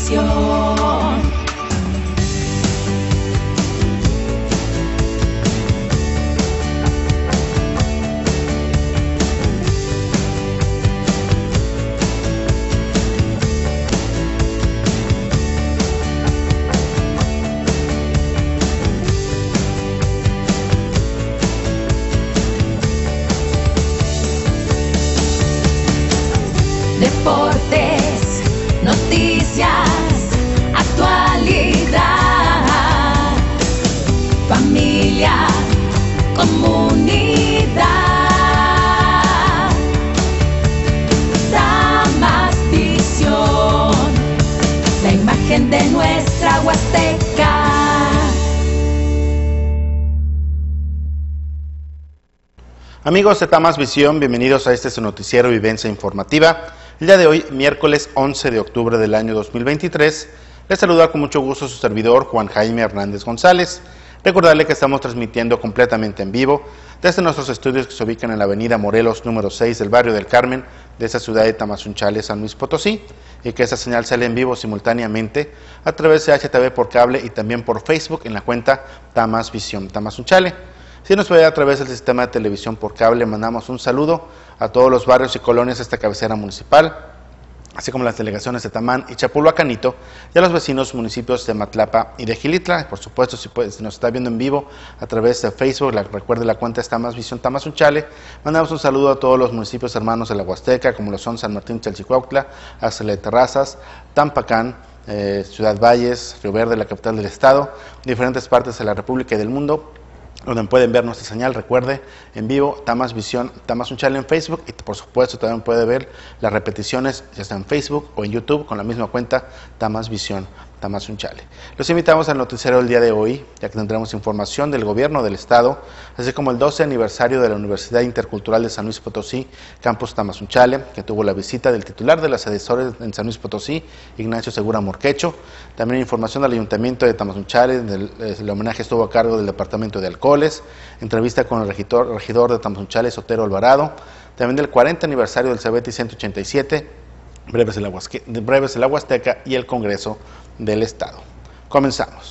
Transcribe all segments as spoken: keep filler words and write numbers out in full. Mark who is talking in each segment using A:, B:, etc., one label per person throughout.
A: visión. Deportes, noticias, actualidad, familia, comunidad. Tamas Visión, la imagen de nuestra Huasteca.
B: Amigos de Tamas Visión, bienvenidos a este su noticiero Vivencia Informativa. El día de hoy, miércoles once de octubre del año dos mil veintitrés, les saluda con mucho gusto su servidor Juan Jaime Hernández González. Recordarle que estamos transmitiendo completamente en vivo desde nuestros estudios que se ubican en la avenida Morelos número seis del barrio del Carmen de esa ciudad de Tamazunchale, San Luis Potosí, y que esa señal sale en vivo simultáneamente a través de H T V por cable y también por Facebook en la cuenta Tamas Visión Tamazunchale. Si nos ve a través del sistema de televisión por cable, mandamos un saludo a todos los barrios y colonias de esta cabecera municipal, así como las delegaciones de Tamán y Chapulhuacanito, y a los vecinos municipios de Matlapa y de Gilitla. Por supuesto, si, puede, si nos está viendo en vivo a través de Facebook, la, recuerde la cuenta es Tamas Visión Tamazunchale. Mandamos un saludo a todos los municipios hermanos de la Huasteca, como lo son San Martín Chalchicuautla, Axel de Terrazas, Tampacán, eh, Ciudad Valles, Río Verde, la capital del estado, diferentes partes de la República y del mundo, donde pueden ver nuestra señal. Recuerde, en vivo, Tamas Visión Tamazunchale en Facebook, y por supuesto también puede ver las repeticiones ya sea en Facebook o en YouTube con la misma cuenta Tamas Visión Tamazunchale. Los invitamos al noticiero del día de hoy, ya que tendremos información del gobierno del estado, así como el doce aniversario de la Universidad Intercultural de San Luis Potosí, Campus Tamazunchale, que tuvo la visita del titular de las edesores en San Luis Potosí, Ignacio Segura Morquecho. También información del Ayuntamiento de Tamazunchale, del, el homenaje estuvo a cargo del Departamento de Alcoholes, entrevista con el regidor, regidor de Tamazunchale, Sotero Alvarado, también del cuarenta aniversario del CEBETI ciento ochenta y siete, breves de la, Huasque, breves de la Huasteca y el Congreso del Estado. Comenzamos.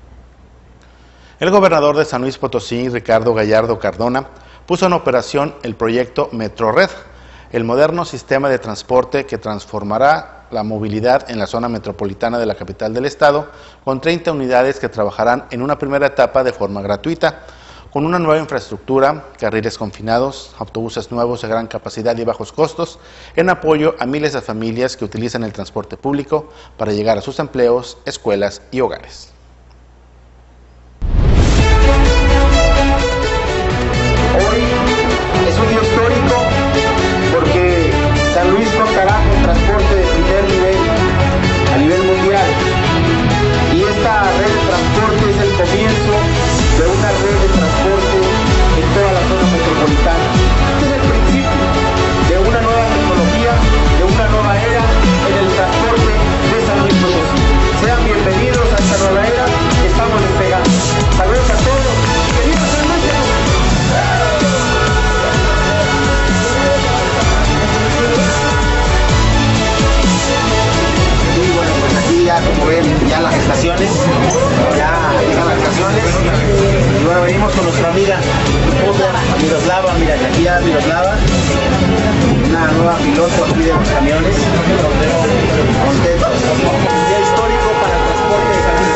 B: El gobernador de San Luis Potosí, Ricardo Gallardo Cardona, puso en operación el proyecto Metrored, el moderno sistema de transporte que transformará la movilidad en la zona metropolitana de la capital del estado, con treinta unidades que trabajarán en una primera etapa de forma gratuita, con una nueva infraestructura, carriles confinados, autobuses nuevos de gran capacidad y bajos costos, en apoyo a miles de familias que utilizan el transporte público para llegar a sus empleos, escuelas y hogares.
C: Hoy es un día histórico porque San Luis contará con transporte de primer nivel a nivel mundial, y esta red de transporte es el comienzo de una red de transporte en toda la zona metropolitana. Este es el principio de una nueva tecnología, de una nueva era en el transporte de San Luis Potosí. Sean bienvenidos a esta nueva era que estamos despegando. Saludos a todos. ¡Que viva San Luis! Sí, bueno, pues aquí ya, como ven, ya las estaciones, ya llegan las estaciones, y bueno, venimos con nuestra amiga Miroslava. Mira, que aquí ya Miroslava, una nueva piloto aquí de los camiones, contentos. Un día histórico para el transporte de San Luis.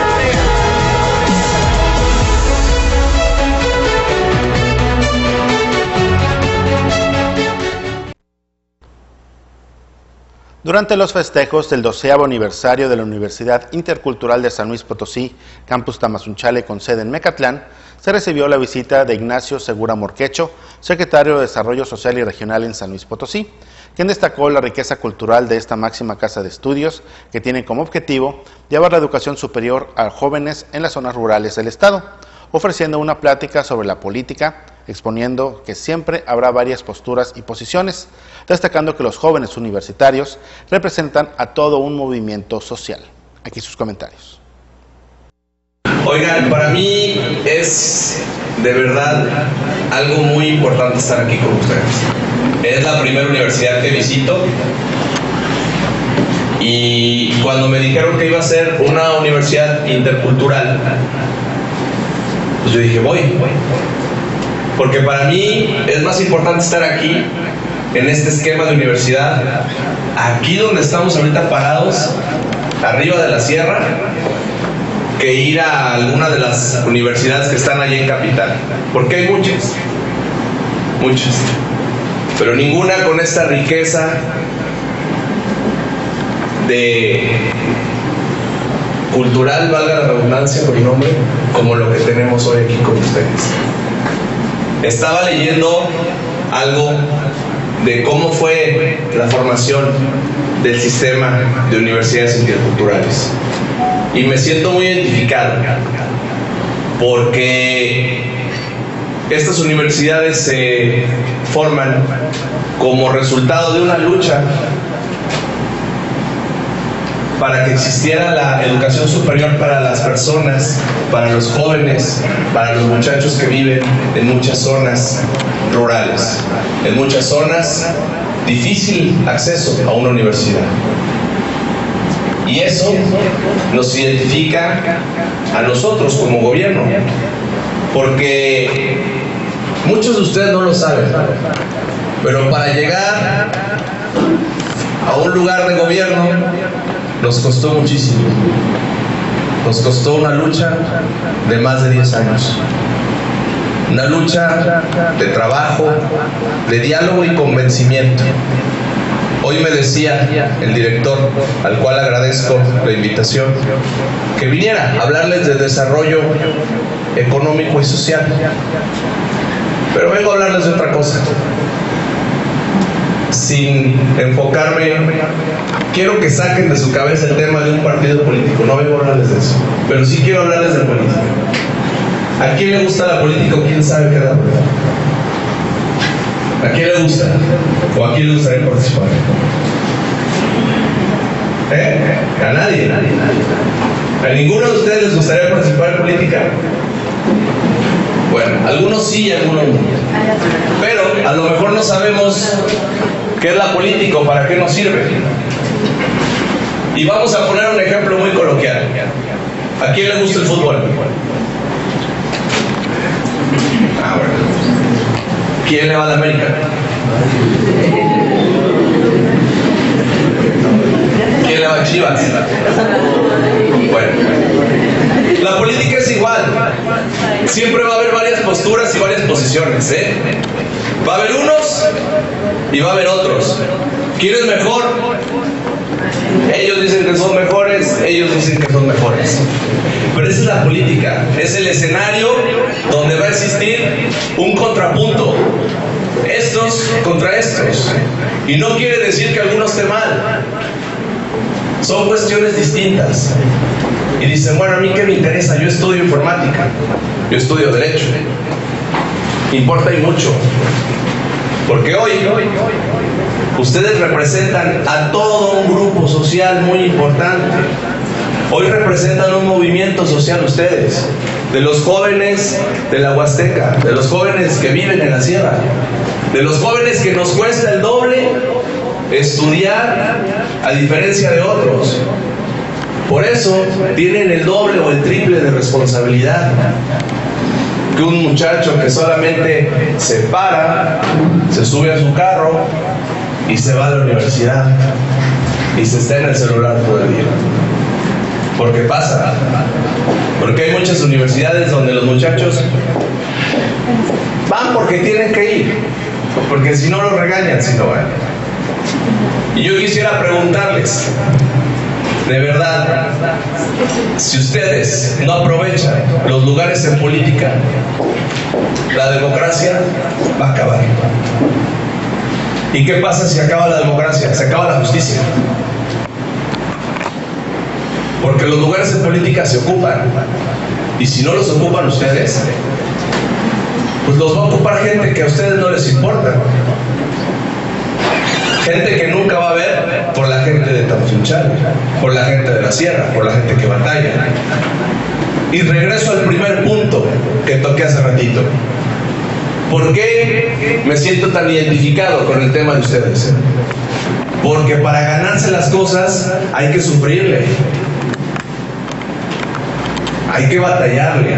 B: Durante los festejos del doceavo aniversario de la Universidad Intercultural de San Luis Potosí, Campus Tamazunchale con sede en Mecatlán, se recibió la visita de Ignacio Segura Morquecho, secretario de Desarrollo Social y Regional en San Luis Potosí, quien destacó la riqueza cultural de esta máxima casa de estudios que tiene como objetivo llevar la educación superior a jóvenes en las zonas rurales del estado, ofreciendo una plática sobre la política, exponiendo que siempre habrá varias posturas y posiciones, destacando que los jóvenes universitarios representan a todo un movimiento social. Aquí sus comentarios.
D: Oigan, para mí es de verdad algo muy importante estar aquí con ustedes. Es la primera universidad que visito Y cuando me dijeron que iba a ser una universidad intercultural, pues yo dije, voy, voy. Porque para mí es más importante estar aquí, en este esquema de universidad, aquí donde estamos ahorita parados, arriba de la sierra, que ir a alguna de las universidades que están allí en Capital. Porque hay muchas, muchas, pero ninguna con esta riqueza de cultural, valga la redundancia por el nombre, como lo que tenemos hoy aquí con ustedes. Estaba leyendo algo de cómo fue la formación del sistema de universidades interculturales y me siento muy identificado porque estas universidades se forman como resultado de una lucha para que existiera la educación superior para las personas, para los jóvenes, para los muchachos que viven en muchas zonas rurales, en muchas zonas difícil acceso a una universidad. Y eso nos identifica a nosotros como gobierno, porque muchos de ustedes no lo saben, pero para llegar a un lugar de gobierno nos costó muchísimo. Nos costó una lucha de más de diez años. Una lucha de trabajo, de diálogo y convencimiento. Hoy me decía el director, al cual agradezco la invitación, que viniera a hablarles de desarrollo económico y social. Pero vengo a hablarles de otra cosa. Sin enfocarme, quiero que saquen de su cabeza el tema de un partido político. No vengo a hablarles de eso, pero sí quiero hablarles de política. ¿A quién le gusta la política o quién sabe qué es la política? ¿A quién le gusta? ¿O a quién le gustaría participar? ¿Eh? A nadie, nadie, nadie. ¿A ninguno de ustedes les gustaría participar en política? Bueno, algunos sí y algunos no. Pero a lo mejor no sabemos qué es la política o para qué nos sirve. Y vamos a poner un ejemplo muy coloquial. ¿A quién le gusta el fútbol? Ah, bueno. ¿Quién le va a la América? ¿Quién le va a Chivas? Bueno, la política es igual. Siempre va a haber varias posturas y varias posiciones, ¿eh? Va a haber unos y va a haber otros. ¿Quién es mejor? Ellos dicen que son mejores, ellos dicen que son mejores. Pero esa es la política, es el escenario donde va a existir un contrapunto. Estos contra estos. Y no quiere decir que alguno esté mal. Son cuestiones distintas. Y dicen, bueno, a mí qué me interesa, yo estudio informática, yo estudio derecho. Importa y mucho. Porque hoy ustedes representan a todo un grupo social muy importante. Hoy representan un movimiento social ustedes, de los jóvenes de la Huasteca, de los jóvenes que viven en la sierra, de los jóvenes que nos cuesta el doble estudiar a diferencia de otros. Por eso tienen el doble o el triple de responsabilidad que un muchacho que solamente se para, se sube a su carro y se va a la universidad y se está en el celular todo el día. Porque pasa, porque hay muchas universidades donde los muchachos van porque tienen que ir, porque si no los regañan si no van. Y yo quisiera preguntarles, de verdad, si ustedes no aprovechan los lugares en política, la democracia va a acabar. ¿Y qué pasa si acaba la democracia? Se acaba la justicia. Porque los lugares en política se ocupan. Y si no los ocupan ustedes, pues los va a ocupar gente que a ustedes no les importa. Gente que nunca va a ver por la gente de Tamazunchal, por la gente de la sierra, por la gente que batalla. Y regreso al primer punto que toqué hace ratito. ¿Por qué me siento tan identificado con el tema de ustedes? Porque para ganarse las cosas hay que sufrirle, hay que batallarle,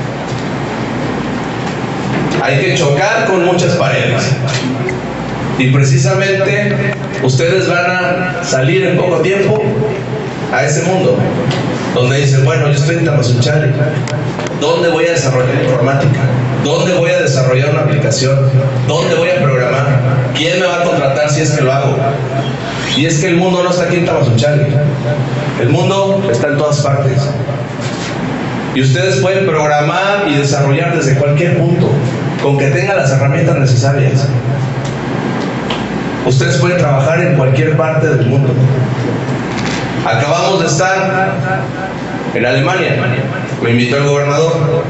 D: hay que chocar con muchas paredes. Y precisamente ustedes van a salir en poco tiempo a ese mundo donde dicen, bueno, yo estoy en Tamazunchale, ¿dónde voy a desarrollar informática? ¿Dónde voy a desarrollar una aplicación? ¿Dónde voy a programar? ¿Quién me va a contratar si es que lo hago? Y es que el mundo no está aquí en Tamazunchale, el mundo está en todas partes. Y ustedes pueden programar y desarrollar desde cualquier punto, con que tengan las herramientas necesarias. Ustedes pueden trabajar en cualquier parte del mundo. Acabamos de estar en Alemania, me invitó el gobernador.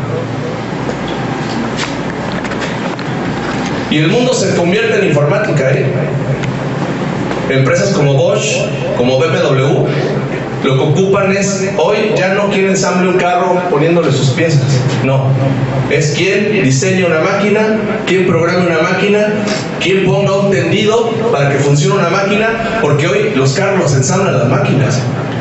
D: Y el mundo se convierte en informática, ¿eh? Empresas como Bosch, como B M W, lo que ocupan es, hoy ya no quién ensamble un carro poniéndole sus piezas, no, es quién diseña una máquina, quién programa una máquina, quién ponga un tendido para que funcione una máquina, porque hoy los carros los ensamblan las máquinas.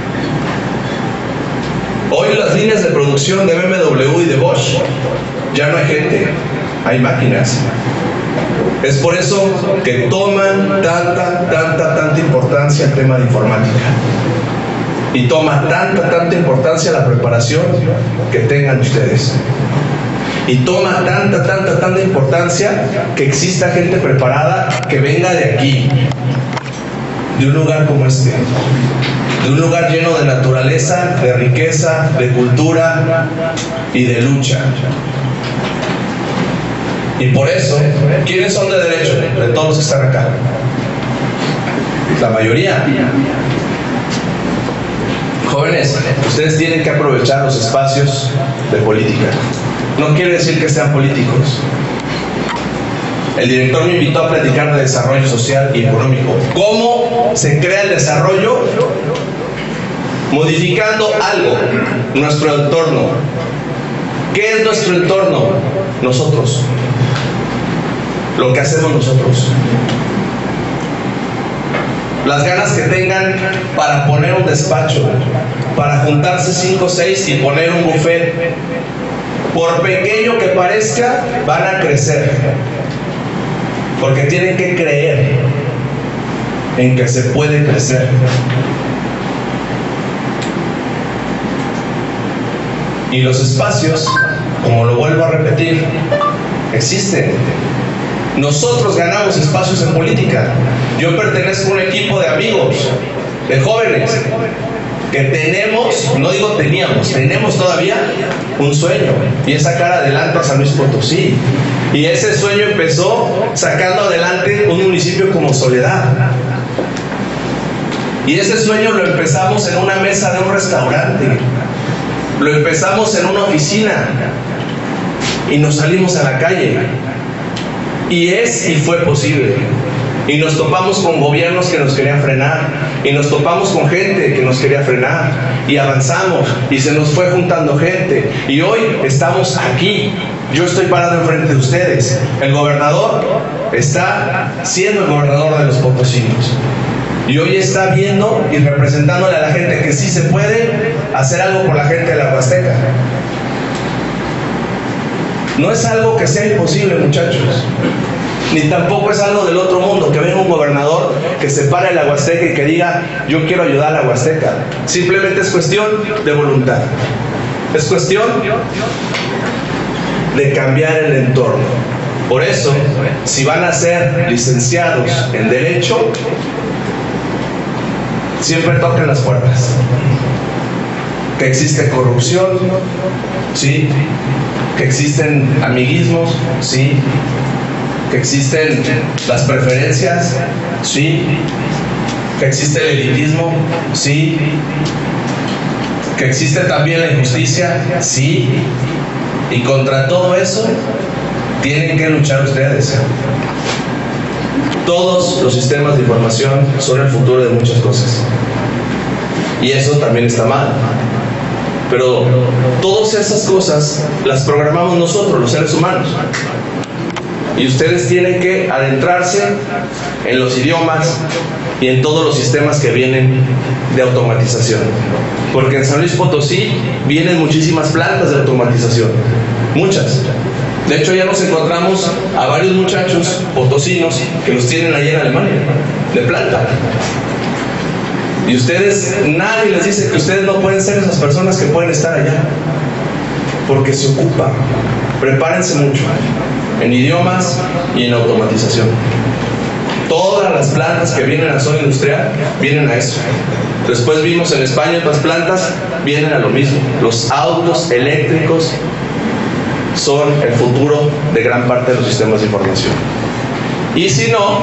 D: Hoy las líneas de producción de B M W y de Bosch, ya no hay gente, hay máquinas. Es por eso que toman tanta, tanta, tanta importancia el tema de informática. Y toma tanta, tanta importancia la preparación que tengan ustedes. Y toma tanta, tanta, tanta importancia que exista gente preparada que venga de aquí, de un lugar como este, de un lugar lleno de naturaleza, de riqueza, de cultura y de lucha. Y por eso, ¿quiénes son de derecho? De todos los que están acá. La mayoría. Jóvenes, ustedes tienen que aprovechar los espacios de política. No quiere decir que sean políticos. El director me invitó a platicar de desarrollo social y económico. ¿Cómo se crea el desarrollo? Modificando algo, nuestro entorno. ¿Qué es nuestro entorno? Nosotros. Lo que hacemos nosotros. Las ganas que tengan para poner un despacho, para juntarse cinco o seis y poner un buffet, por pequeño que parezca, van a crecer. Porque tienen que creer en que se puede crecer. Y los espacios, como lo vuelvo a repetir, existen. Nosotros ganamos espacios en política. Yo pertenezco a un equipo de amigos, de jóvenes, que tenemos, no digo teníamos, tenemos todavía un sueño, y es sacar adelante a San Luis Potosí. Y ese sueño empezó sacando adelante un municipio como Soledad. Y ese sueño lo empezamos en una mesa de un restaurante, lo empezamos en una oficina y nos salimos a la calle. Y es y fue posible. Y nos topamos con gobiernos que nos querían frenar, y nos topamos con gente que nos quería frenar, y avanzamos, y se nos fue juntando gente, y hoy estamos aquí. Yo estoy parado enfrente de ustedes. El gobernador está siendo el gobernador de los potosinos, y hoy está viendo y representándole a la gente que sí se puede hacer algo por la gente de la Huasteca. No es algo que sea imposible, muchachos, ni tampoco es algo del otro mundo, que venga un gobernador que se pare en la Huasteca y que diga, yo quiero ayudar a la Huasteca. Simplemente es cuestión de voluntad, es cuestión de cambiar el entorno. Por eso, si van a ser licenciados en Derecho, siempre toquen las puertas. Que existe corrupción, sí. Que existen amiguismos, sí. Que existen las preferencias, sí. Que existe el elitismo, sí. Que existe también la injusticia, sí. Y contra todo eso tienen que luchar ustedes. Todos los sistemas de información son el futuro de muchas cosas, y eso también está mal. Pero todas esas cosas las programamos nosotros, los seres humanos. Y ustedes tienen que adentrarse en los idiomas, y en todos los sistemas que vienen de automatización. Porque en San Luis Potosí vienen muchísimas plantas de automatización, muchas. De hecho, ya nos encontramos a varios muchachos potosinos que los tienen allí en Alemania, de planta. Y ustedes, nadie les dice que ustedes no pueden ser esas personas que pueden estar allá, porque se ocupa. Prepárense mucho en idiomas y en automatización. Todas las plantas que vienen a zona industrial vienen a eso. Después vimos en España otras plantas vienen a lo mismo. Los autos eléctricos son el futuro de gran parte de los sistemas de información. Y si no,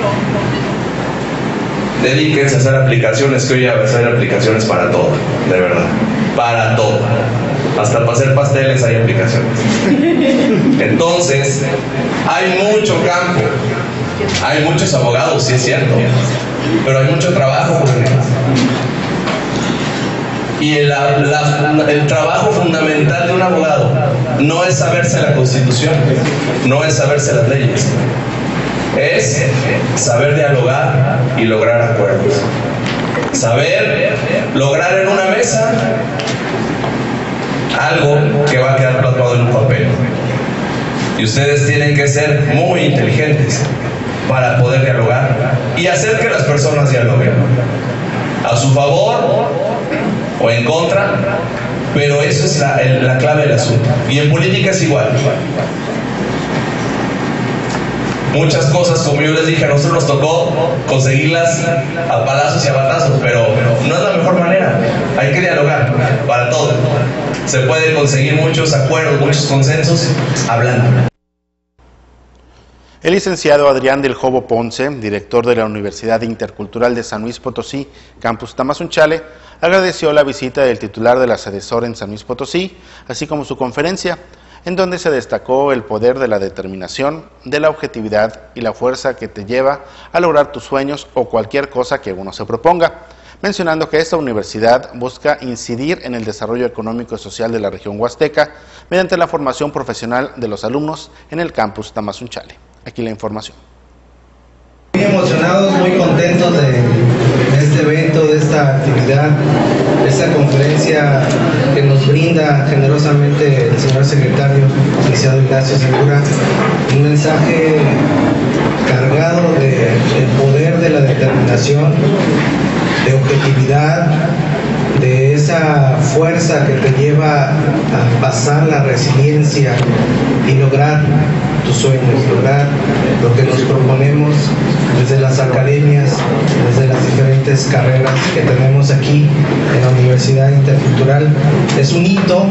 D: dedíquense a hacer aplicaciones, que hoy ya va a hacer aplicaciones para todo, de verdad, para todo. Hasta para hacer pasteles hay aplicaciones. Entonces, hay mucho campo, hay muchos abogados, sí es cierto, pero hay mucho trabajo. Y el, la, el trabajo fundamental de un abogado no es saberse la Constitución, no es saberse las leyes, es saber dialogar y lograr acuerdos. Saber lograr en una mesa algo que va a quedar plasmado en un papel. Y ustedes tienen que ser muy inteligentes para poder dialogar y hacer que las personas dialoguen a su favor o en contra, pero eso es la, el, la clave del asunto. Y en política es igual. Muchas cosas, como yo les dije, a nosotros nos tocó conseguirlas a palazos y a batazos, pero, pero no es la mejor manera. Hay que dialogar para todo. Se puede conseguir muchos acuerdos, muchos consensos hablando.
B: El licenciado Adrián del Jobo Ponce, director de la Universidad Intercultural de San Luis Potosí, Campus Tamazunchale, agradeció la visita del titular de la SEDESOR en San Luis Potosí, así como su conferencia, en donde se destacó el poder de la determinación, de la objetividad y la fuerza que te lleva a lograr tus sueños o cualquier cosa que uno se proponga, mencionando que esta universidad busca incidir en el desarrollo económico y social de la región huasteca mediante la formación profesional de los alumnos en el Campus Tamazunchale. Aquí la información.
E: Muy emocionados, muy contentos de, de este evento, de esta actividad, de esta conferencia que nos brinda generosamente el señor secretario, licenciado Ignacio Segura, un mensaje cargado del poder de la determinación, de objetividad, de esa fuerza que te lleva a pasar la resiliencia y lograr tus sueños, lograr lo que nos proponemos desde las academias, desde las diferentes carreras que tenemos aquí en la Universidad Intercultural. Es un hito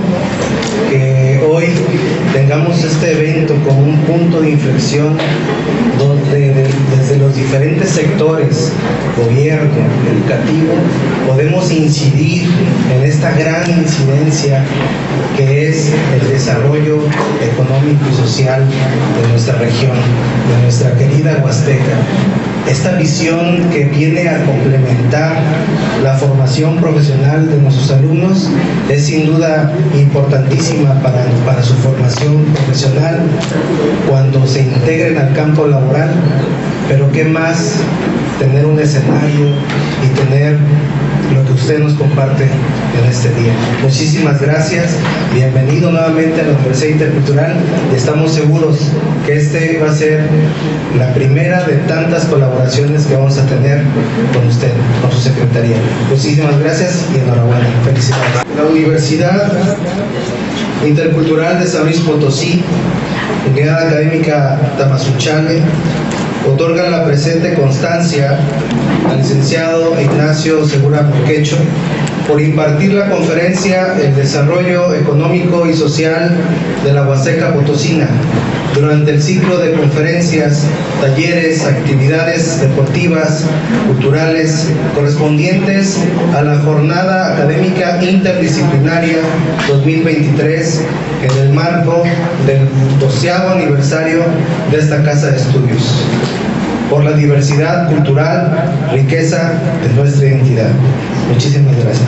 E: que hoy tengamos este evento como un punto de inflexión donde de, desde los diferentes sectores, gobierno, educativo, podemos incidir en esta gran incidencia que es el desarrollo económico y social de nuestra región, de nuestra querida Huasteca. Esta visión que viene a complementar la formación profesional de nuestros alumnos es sin duda importantísima para, para su formación profesional cuando se integren al campo laboral, pero qué más tener un escenario y tener lo que usted nos comparte en este día. Muchísimas gracias, bienvenido nuevamente a la Universidad Intercultural y estamos seguros que este va a ser la primera de tantas colaboraciones que vamos a tener con usted, con su secretaría. Muchísimas gracias y enhorabuena, felicidades. La Universidad Intercultural de San Luis Potosí, Unidad Académica Tamazunchale, otorga la presente constancia al licenciado Ignacio Segura Porquecho por impartir la conferencia El desarrollo económico y social de la Huasteca Potosina durante el ciclo de conferencias, talleres, actividades deportivas, culturales correspondientes a la Jornada Académica Interdisciplinaria dos mil veintitrés en el marco del doceavo aniversario de esta Casa de Estudios, por la diversidad cultural, riqueza de nuestra identidad. Muchísimas gracias.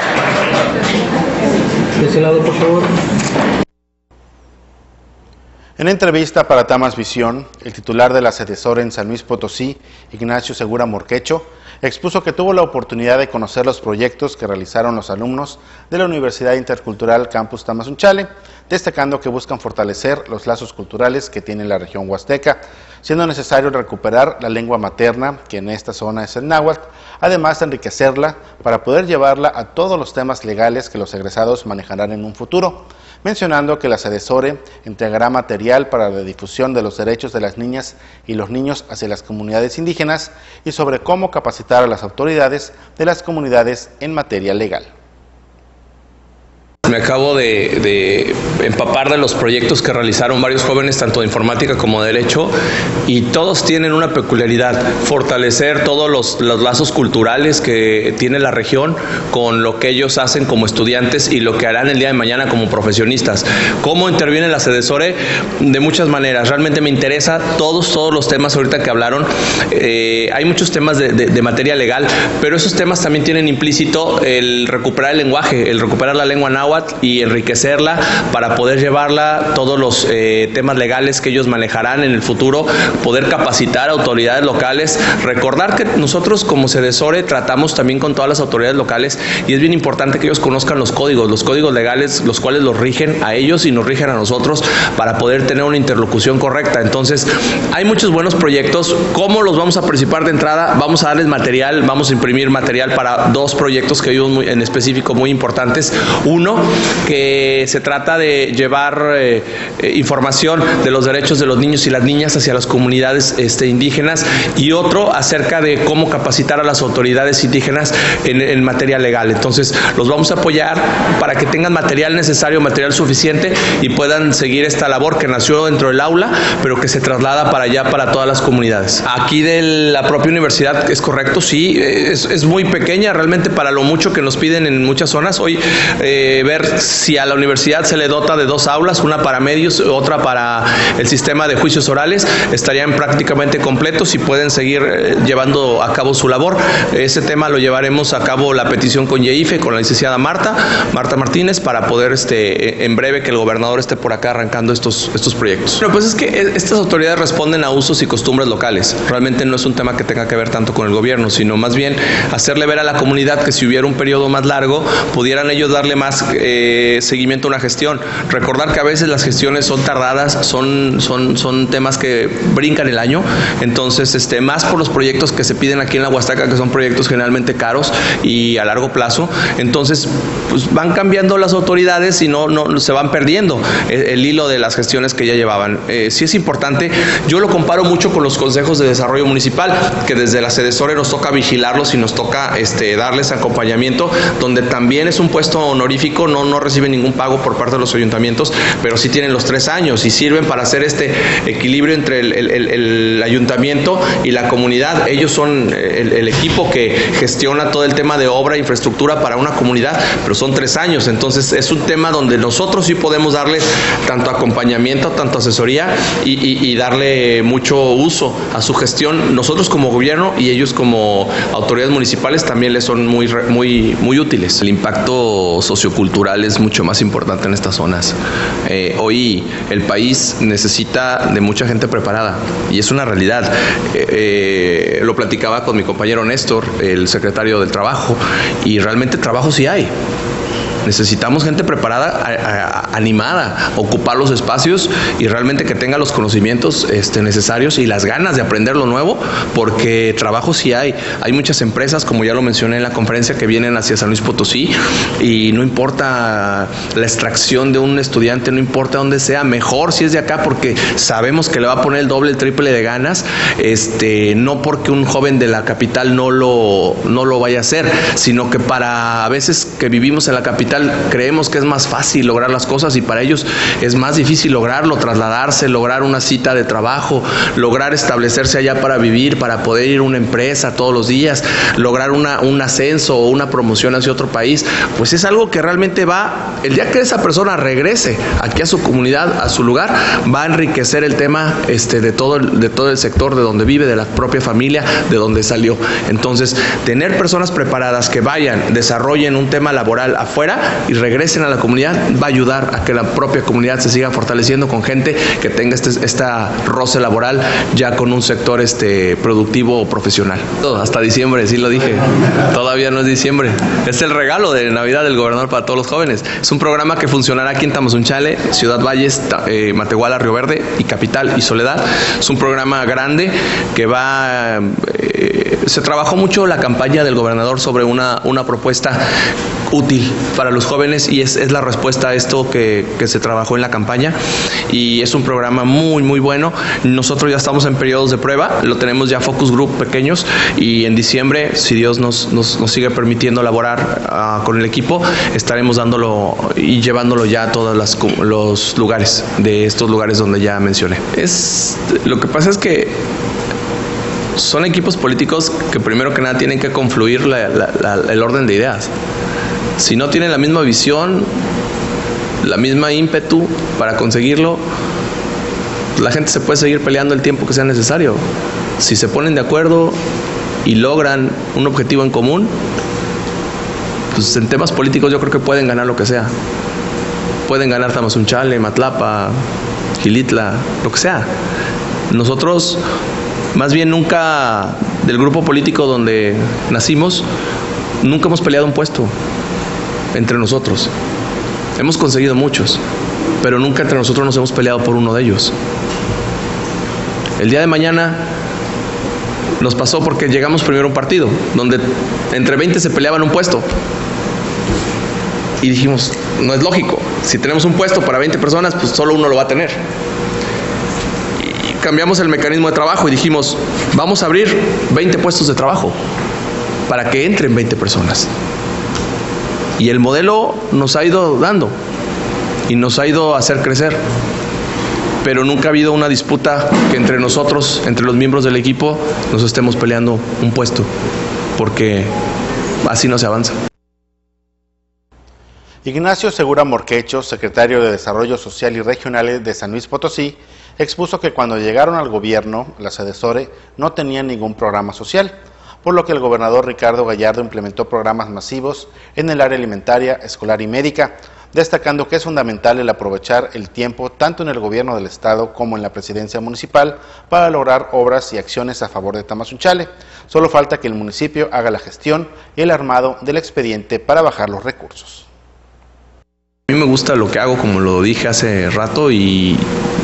F: De ese lado, por favor.
B: En entrevista para Tamas Visión, el titular de la Sedesore en San Luis Potosí, Ignacio Segura Morquecho, expuso que tuvo la oportunidad de conocer los proyectos que realizaron los alumnos de la Universidad Intercultural Campus Tamazunchale, destacando que buscan fortalecer los lazos culturales que tiene la región huasteca, siendo necesario recuperar la lengua materna, que en esta zona es el náhuatl, además de enriquecerla para poder llevarla a todos los temas legales que los egresados manejarán en un futuro, mencionando que la Sedesore entregará material para la difusión de los derechos de las niñas y los niños hacia las comunidades indígenas y sobre cómo capacitar a las autoridades de las comunidades en materia legal.
F: Me acabo de, de empapar de los proyectos que realizaron varios jóvenes, tanto de informática como de derecho, y todos tienen una peculiaridad: fortalecer todos los, los lazos culturales que tiene la región con lo que ellos hacen como estudiantes y lo que harán el día de mañana como profesionistas. ¿Cómo interviene la Sedesore? De muchas maneras. Realmente me interesa todos, todos los temas ahorita que hablaron. Eh, hay muchos temas de, de, de materia legal, pero esos temas también tienen implícito el recuperar el lenguaje, el recuperar la lengua náhuatl y enriquecerla para poder llevarla todos los eh, temas legales que ellos manejarán en el futuro, poder capacitar a autoridades locales, recordar que nosotros como Sedesore tratamos también con todas las autoridades locales y es bien importante que ellos conozcan los códigos, los códigos legales, los cuales los rigen a ellos y nos rigen a nosotros para poder tener una interlocución correcta. Entonces, hay muchos buenos proyectos. ¿Cómo los vamos a participar de entrada? Vamos a darles material, vamos a imprimir material para dos proyectos que vimos muy, en específico muy importantes. Uno, que se trata de llevar eh, eh, información de los derechos de los niños y las niñas hacia las comunidades este, indígenas, y otro acerca de cómo capacitar a las autoridades indígenas en, en materia legal. Entonces, los vamos a apoyar para que tengan material necesario, material suficiente y puedan seguir esta labor que nació dentro del aula, pero que se traslada para allá, para todas las comunidades. Aquí de la propia universidad, es correcto, sí, es, es muy pequeña realmente para lo mucho que nos piden en muchas zonas. Hoy, eh, ver si a la universidad se le dota de dos aulas, una para medios, otra para el sistema de juicios orales, estarían prácticamente completos y pueden seguir eh, llevando a cabo su labor. Ese tema lo llevaremos a cabo la petición con YEIFE, con la licenciada Marta, Marta Martínez, para poder este, en breve que el gobernador esté por acá arrancando estos, estos proyectos. Bueno, pues es que estas autoridades responden a usos y costumbres locales. Realmente no es un tema que tenga que ver tanto con el gobierno, sino más bien hacerle ver a la comunidad que si hubiera un periodo más largo, pudieran ellos darle más Eh, seguimiento a una gestión. Recordar que a veces las gestiones son tardadas, son, son, son temas que brincan el año, entonces este, más por los proyectos que se piden aquí en la Huasteca, que son proyectos generalmente caros y a largo plazo, entonces pues, van cambiando las autoridades y no, no se van perdiendo el, el hilo de las gestiones que ya llevaban. Eh, sí es importante, yo lo comparo mucho con los consejos de desarrollo municipal, que desde la Sedesore nos toca vigilarlos y nos toca este, darles acompañamiento, donde también es un puesto honorífico, no, no reciben ningún pago por parte de los ayuntamientos, pero sí tienen los tres años y sirven para hacer este equilibrio entre el, el, el, el ayuntamiento y la comunidad. Ellos son el, el equipo que gestiona todo el tema de obra e infraestructura para una comunidad, pero son tres años, entonces es un tema donde nosotros sí podemos darles tanto acompañamiento, tanto asesoría y, y, y darle mucho uso a su gestión, nosotros como gobierno y ellos como autoridades municipales también les son muy, muy, muy útiles. El impacto sociocultural es mucho más importante en estas zonas. Eh, hoy el país necesita de mucha gente preparada y es una realidad. Eh, eh, lo platicaba con mi compañero Néstor, el secretario del Trabajo, y realmente trabajo sí hay. Necesitamos gente preparada, a, a, animada, ocupar los espacios y realmente que tenga los conocimientos este, necesarios y las ganas de aprender lo nuevo, porque trabajo sí hay. Hay muchas empresas, como ya lo mencioné en la conferencia, que vienen hacia San Luis Potosí y no importa la extracción de un estudiante, no importa dónde sea, mejor si es de acá, porque sabemos que le va a poner el doble, el triple de ganas, este, no porque un joven de la capital no lo, no lo vaya a hacer, sino que para a veces que vivimos en la capital creemos que es más fácil lograr las cosas y para ellos es más difícil lograrlo, trasladarse, lograr una cita de trabajo, lograr establecerse allá para vivir, para poder ir a una empresa todos los días, lograr una, un ascenso o una promoción hacia otro país. Pues es algo que realmente va, el día que esa persona regrese aquí a su comunidad, a su lugar, va a enriquecer el tema este, de, todo, de todo el sector de donde vive, de la propia familia, de donde salió. Entonces, tener personas preparadas que vayan, desarrollen un tema laboral afuera, y regresen a la comunidad, va a ayudar a que la propia comunidad se siga fortaleciendo con gente que tenga este, esta roce laboral ya con un sector este, productivo o profesional. Hasta diciembre, sí lo dije, todavía no es diciembre. Es el regalo de Navidad del gobernador para todos los jóvenes. Es un programa que funcionará aquí en Tamazunchale, Ciudad Valles, eh, Matehuala, Río Verde y Capital y Soledad. Es un programa grande que va... Eh, se trabajó mucho la campaña del gobernador sobre una, una propuesta útil para los jóvenes y es, es la respuesta a esto que, que se trabajó en la campaña y es un programa muy muy bueno. Nosotros ya estamos en periodos de prueba, lo tenemos ya focus group pequeños y en diciembre, si Dios nos, nos, nos sigue permitiendo laborar uh, con el equipo, estaremos dándolo y llevándolo ya a todos las, los lugares de estos lugares donde ya mencioné. Es, lo que pasa es que son equipos políticos que primero que nada tienen que confluir la, la, la, el orden de ideas. Si no tienen la misma visión, la misma ímpetu para conseguirlo, la gente se puede seguir peleando el tiempo que sea necesario. Si se ponen de acuerdo y logran un objetivo en común, pues en temas políticos yo creo que pueden ganar lo que sea. Pueden ganar Tamazunchale, Matlapa, Gilitla, lo que sea. Nosotros, más bien nunca, del grupo político donde nacimos, nunca hemos peleado un puesto entre nosotros. Hemos conseguido muchos, pero nunca entre nosotros nos hemos peleado por uno de ellos. El día de mañana nos pasó porque llegamos primero a un partido donde entre veinte se peleaban un puesto y dijimos, no es lógico, si tenemos un puesto para veinte personas, pues solo uno lo va a tener. Y cambiamos el mecanismo de trabajo y dijimos, vamos a abrir veinte puestos de trabajo para que entren veinte personas. Y el modelo nos ha ido dando y nos ha ido a hacer crecer. Pero nunca ha habido una disputa que entre nosotros, entre los miembros del equipo, nos estemos peleando un puesto, porque así no se avanza.
B: Ignacio Segura Morquecho, secretario de Desarrollo Social y Regional de San Luis Potosí, expuso que cuando llegaron al gobierno, la Sedesore no tenía ningún programa social, por lo que el gobernador Ricardo Gallardo implementó programas masivos en el área alimentaria, escolar y médica, destacando que es fundamental el aprovechar el tiempo tanto en el gobierno del estado como en la presidencia municipal para lograr obras y acciones a favor de Tamazunchale. Solo falta que el municipio haga la gestión y el armado del expediente para bajar los recursos.
F: A mí me gusta lo que hago, como lo dije hace rato, y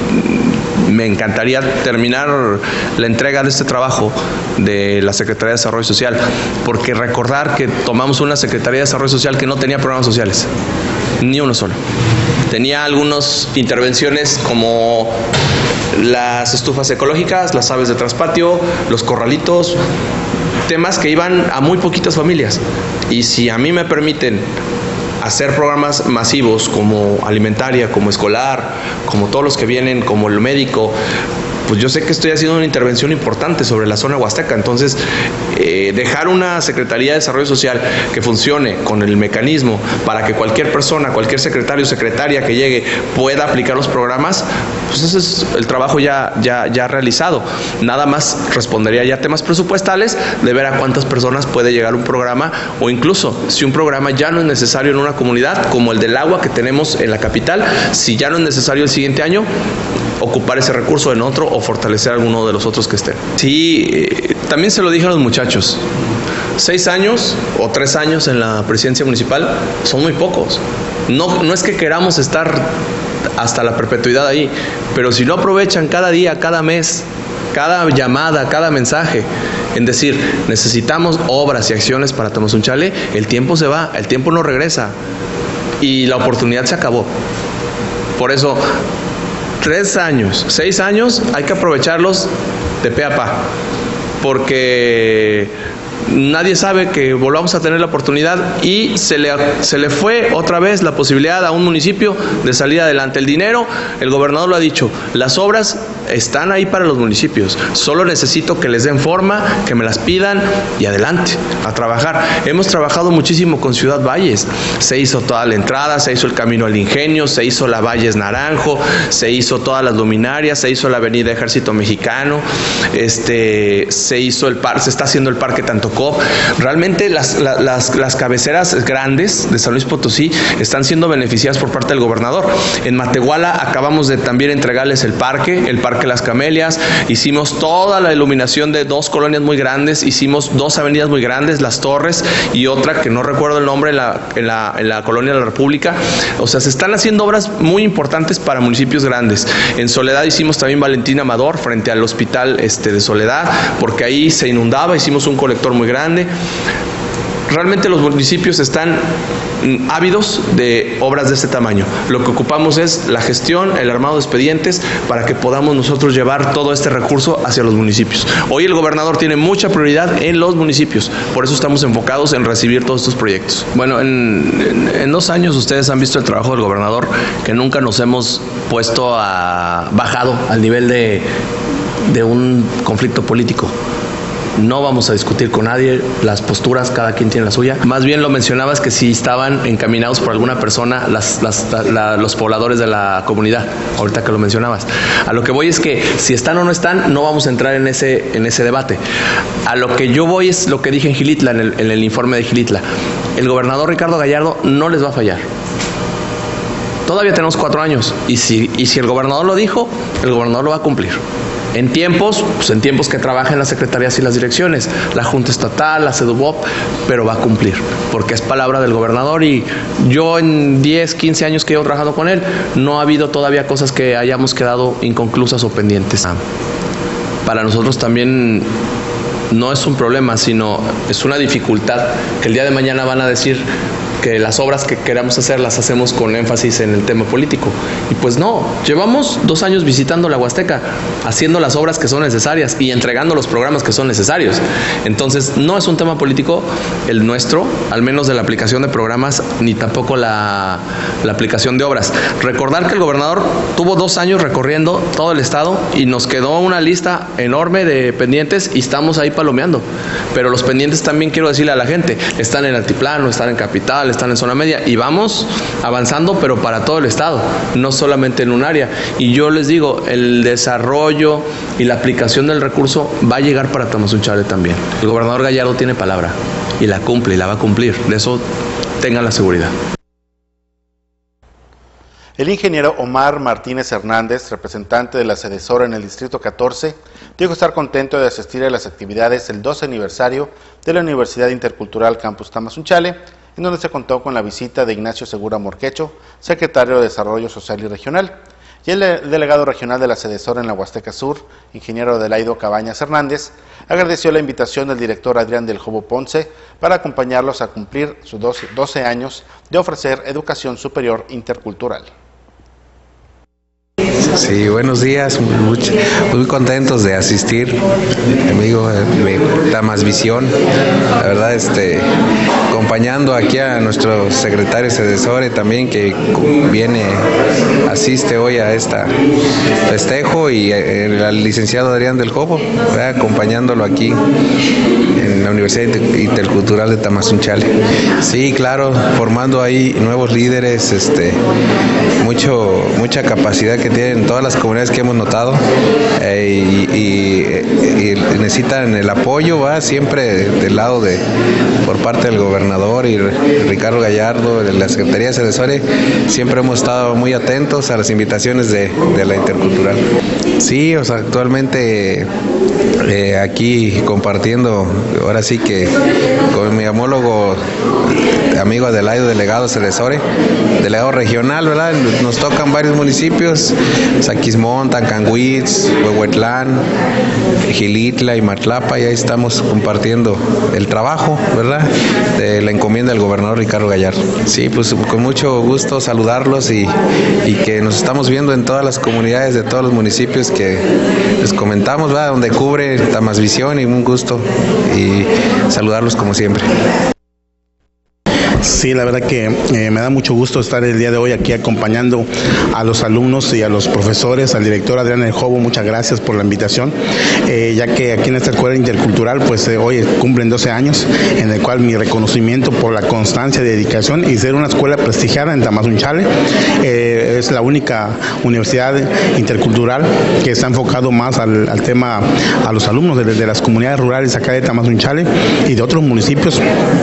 F: me encantaría terminar la entrega de este trabajo de la Secretaría de Desarrollo Social, porque recordar que tomamos una Secretaría de Desarrollo Social que no tenía programas sociales, ni uno solo. Tenía algunas intervenciones como las estufas ecológicas, las aves de traspatio, los corralitos, temas que iban a muy poquitas familias. Y si a mí me permiten hacer programas masivos como alimentaria, como escolar, como todos los que vienen, como el médico, pues yo sé que estoy haciendo una intervención importante sobre la zona huasteca. Entonces, eh, dejar una Secretaría de Desarrollo Social que funcione con el mecanismo para que cualquier persona, cualquier secretario o secretaria que llegue pueda aplicar los programas, pues ese es el trabajo ya, ya, ya realizado. Nada más respondería ya a temas presupuestales, de ver a cuántas personas puede llegar un programa, o incluso si un programa ya no es necesario en una comunidad, como el del agua que tenemos en la capital, si ya no es necesario el siguiente año, ocupar ese recurso en otro o fortalecer alguno de los otros que estén. Sí, eh, también se lo dije a los muchachos, seis años o tres años en la presidencia municipal son muy pocos. No, no es que queramos estar hasta la perpetuidad ahí, pero si no aprovechan cada día, cada mes, cada llamada, cada mensaje, en decir, necesitamos obras y acciones para Tamazunchale, el tiempo se va, el tiempo no regresa y la oportunidad se acabó. Por eso, tres años, seis años, hay que aprovecharlos de pe a pa, porque nadie sabe que volvamos a tener la oportunidad y se le, se le fue otra vez la posibilidad a un municipio de salir adelante. El dinero, el gobernador lo ha dicho, las obras están ahí para los municipios, solo necesito que les den forma, que me las pidan y adelante, a trabajar. Hemos trabajado muchísimo con Ciudad Valles, se hizo toda la entrada, se hizo el Camino al Ingenio, se hizo la Valles Naranjo, se hizo todas las luminarias, se hizo la Avenida Ejército Mexicano, este, se hizo el par, se está haciendo el Parque Tanto Socop. Realmente las, las, las, las cabeceras grandes de San Luis Potosí están siendo beneficiadas por parte del gobernador. En Matehuala acabamos de también entregarles el parque, el Parque Las Camelias, hicimos toda la iluminación de dos colonias muy grandes, hicimos dos avenidas muy grandes, Las Torres y otra que no recuerdo el nombre en la, en la, en la colonia de la República. O sea, se están haciendo obras muy importantes para municipios grandes. En Soledad hicimos también Valentín Amador frente al hospital este, de Soledad, porque ahí se inundaba, hicimos un colector muy grande. Realmente los municipios están ávidos de obras de este tamaño. Lo que ocupamos es la gestión, el armado de expedientes para que podamos nosotros llevar todo este recurso hacia los municipios. Hoy el gobernador tiene mucha prioridad en los municipios, por eso estamos enfocados en recibir todos estos proyectos. Bueno, en, en, en dos años ustedes han visto el trabajo del gobernador, que nunca nos hemos puesto a bajado al nivel de, de un conflicto político. No vamos a discutir con nadie las posturas, cada quien tiene la suya. Más bien lo mencionabas que si estaban encaminados por alguna persona las, las, la, los pobladores de la comunidad, ahorita que lo mencionabas. A lo que voy es que si están o no están, no vamos a entrar en ese, en ese debate. A lo que yo voy es lo que dije en Xilitla, en el, en el informe de Xilitla. El gobernador Ricardo Gallardo no les va a fallar. Todavía tenemos cuatro años y si, y si el gobernador lo dijo, el gobernador lo va a cumplir. En tiempos, pues en tiempos que trabajen las secretarías y las direcciones, la Junta Estatal, la CEDUBOP, pero va a cumplir, porque es palabra del gobernador y yo en diez, quince años que llevo trabajando con él, no ha habido todavía cosas que hayamos quedado inconclusas o pendientes. Para nosotros también no es un problema, sino es una dificultad que el día de mañana van a decir que las obras que queramos hacer las hacemos con énfasis en el tema político. Y pues no, llevamos dos años visitando la Huasteca, haciendo las obras que son necesarias y entregando los programas que son necesarios. Entonces, no es un tema político el nuestro, al menos de la aplicación de programas, ni tampoco la, la aplicación de obras. Recordar que el gobernador tuvo dos años recorriendo todo el estado y nos quedó una lista enorme de pendientes y estamos ahí palomeando. Pero los pendientes también quiero decirle a la gente, están en Altiplano, están en Capital, están en zona media y vamos avanzando, pero para todo el estado, no solamente en un área. Y yo les digo, el desarrollo y la aplicación del recurso va a llegar para Tamazunchale también. El gobernador Gallardo tiene palabra y la cumple y la va a cumplir, de eso tengan la seguridad.
B: El ingeniero Omar Martínez Hernández, representante de la Sedesora en el Distrito catorce, dijo estar contento de asistir a las actividades del doce aniversario de la Universidad Intercultural Campus Tamazunchale, en donde se contó con la visita de Ignacio Segura Morquecho, secretario de Desarrollo Social y Regional, y el delegado regional de la Sedesora en la Huasteca Sur, ingeniero Adelaido Cabañas Hernández, agradeció la invitación del director Adrián del Jobo Ponce para acompañarlos a cumplir sus doce años de ofrecer educación superior intercultural.
G: Sí, buenos días, muy, muy contentos de asistir, amigo de Tamazvisión, la verdad, este, acompañando aquí a nuestro secretario Sedesore también, que viene, asiste hoy a esta festejo, y el, al licenciado Adrián del Jobo, ¿verdad?, acompañándolo aquí en la Universidad Intercultural de Tamazunchale. Sí, claro, formando ahí nuevos líderes, este, mucho, mucha capacidad que tienen todas las comunidades que hemos notado, eh, y, y, y necesitan el apoyo, va siempre del lado de por parte del gobernador y Ricardo Gallardo, de la Secretaría de Sedesore. Siempre hemos estado muy atentos a las invitaciones de, de la Intercultural. Sí, o sea, actualmente eh, aquí compartiendo, ahora sí que con mi homólogo amigo Adelaido, delegado Sedesore, delegado regional, ¿verdad? Nos tocan varios municipios, Saquismón, Tancanguitz, Huehuetlán, Xilitla y Matlapa, y ahí estamos compartiendo el trabajo, ¿verdad?, de la encomienda del gobernador Ricardo Gallardo. Sí, pues con mucho gusto saludarlos y, y que nos estamos viendo en todas las comunidades de todos los municipios que les comentamos, ¿verdad?, donde cubre Tamazvisión, y un gusto y saludarlos como siempre.
H: Sí, la verdad que eh, me da mucho gusto estar el día de hoy aquí acompañando a los alumnos y a los profesores, al director Adrián El Jobo, muchas gracias por la invitación, eh, ya que aquí en esta escuela intercultural pues eh, hoy cumplen doce años, en el cual mi reconocimiento por la constancia y dedicación y ser una escuela prestigiada en Tamazunchale, eh, es la única universidad intercultural que está enfocado más al, al tema a los alumnos de, de las comunidades rurales acá de Tamazunchale y de otros municipios,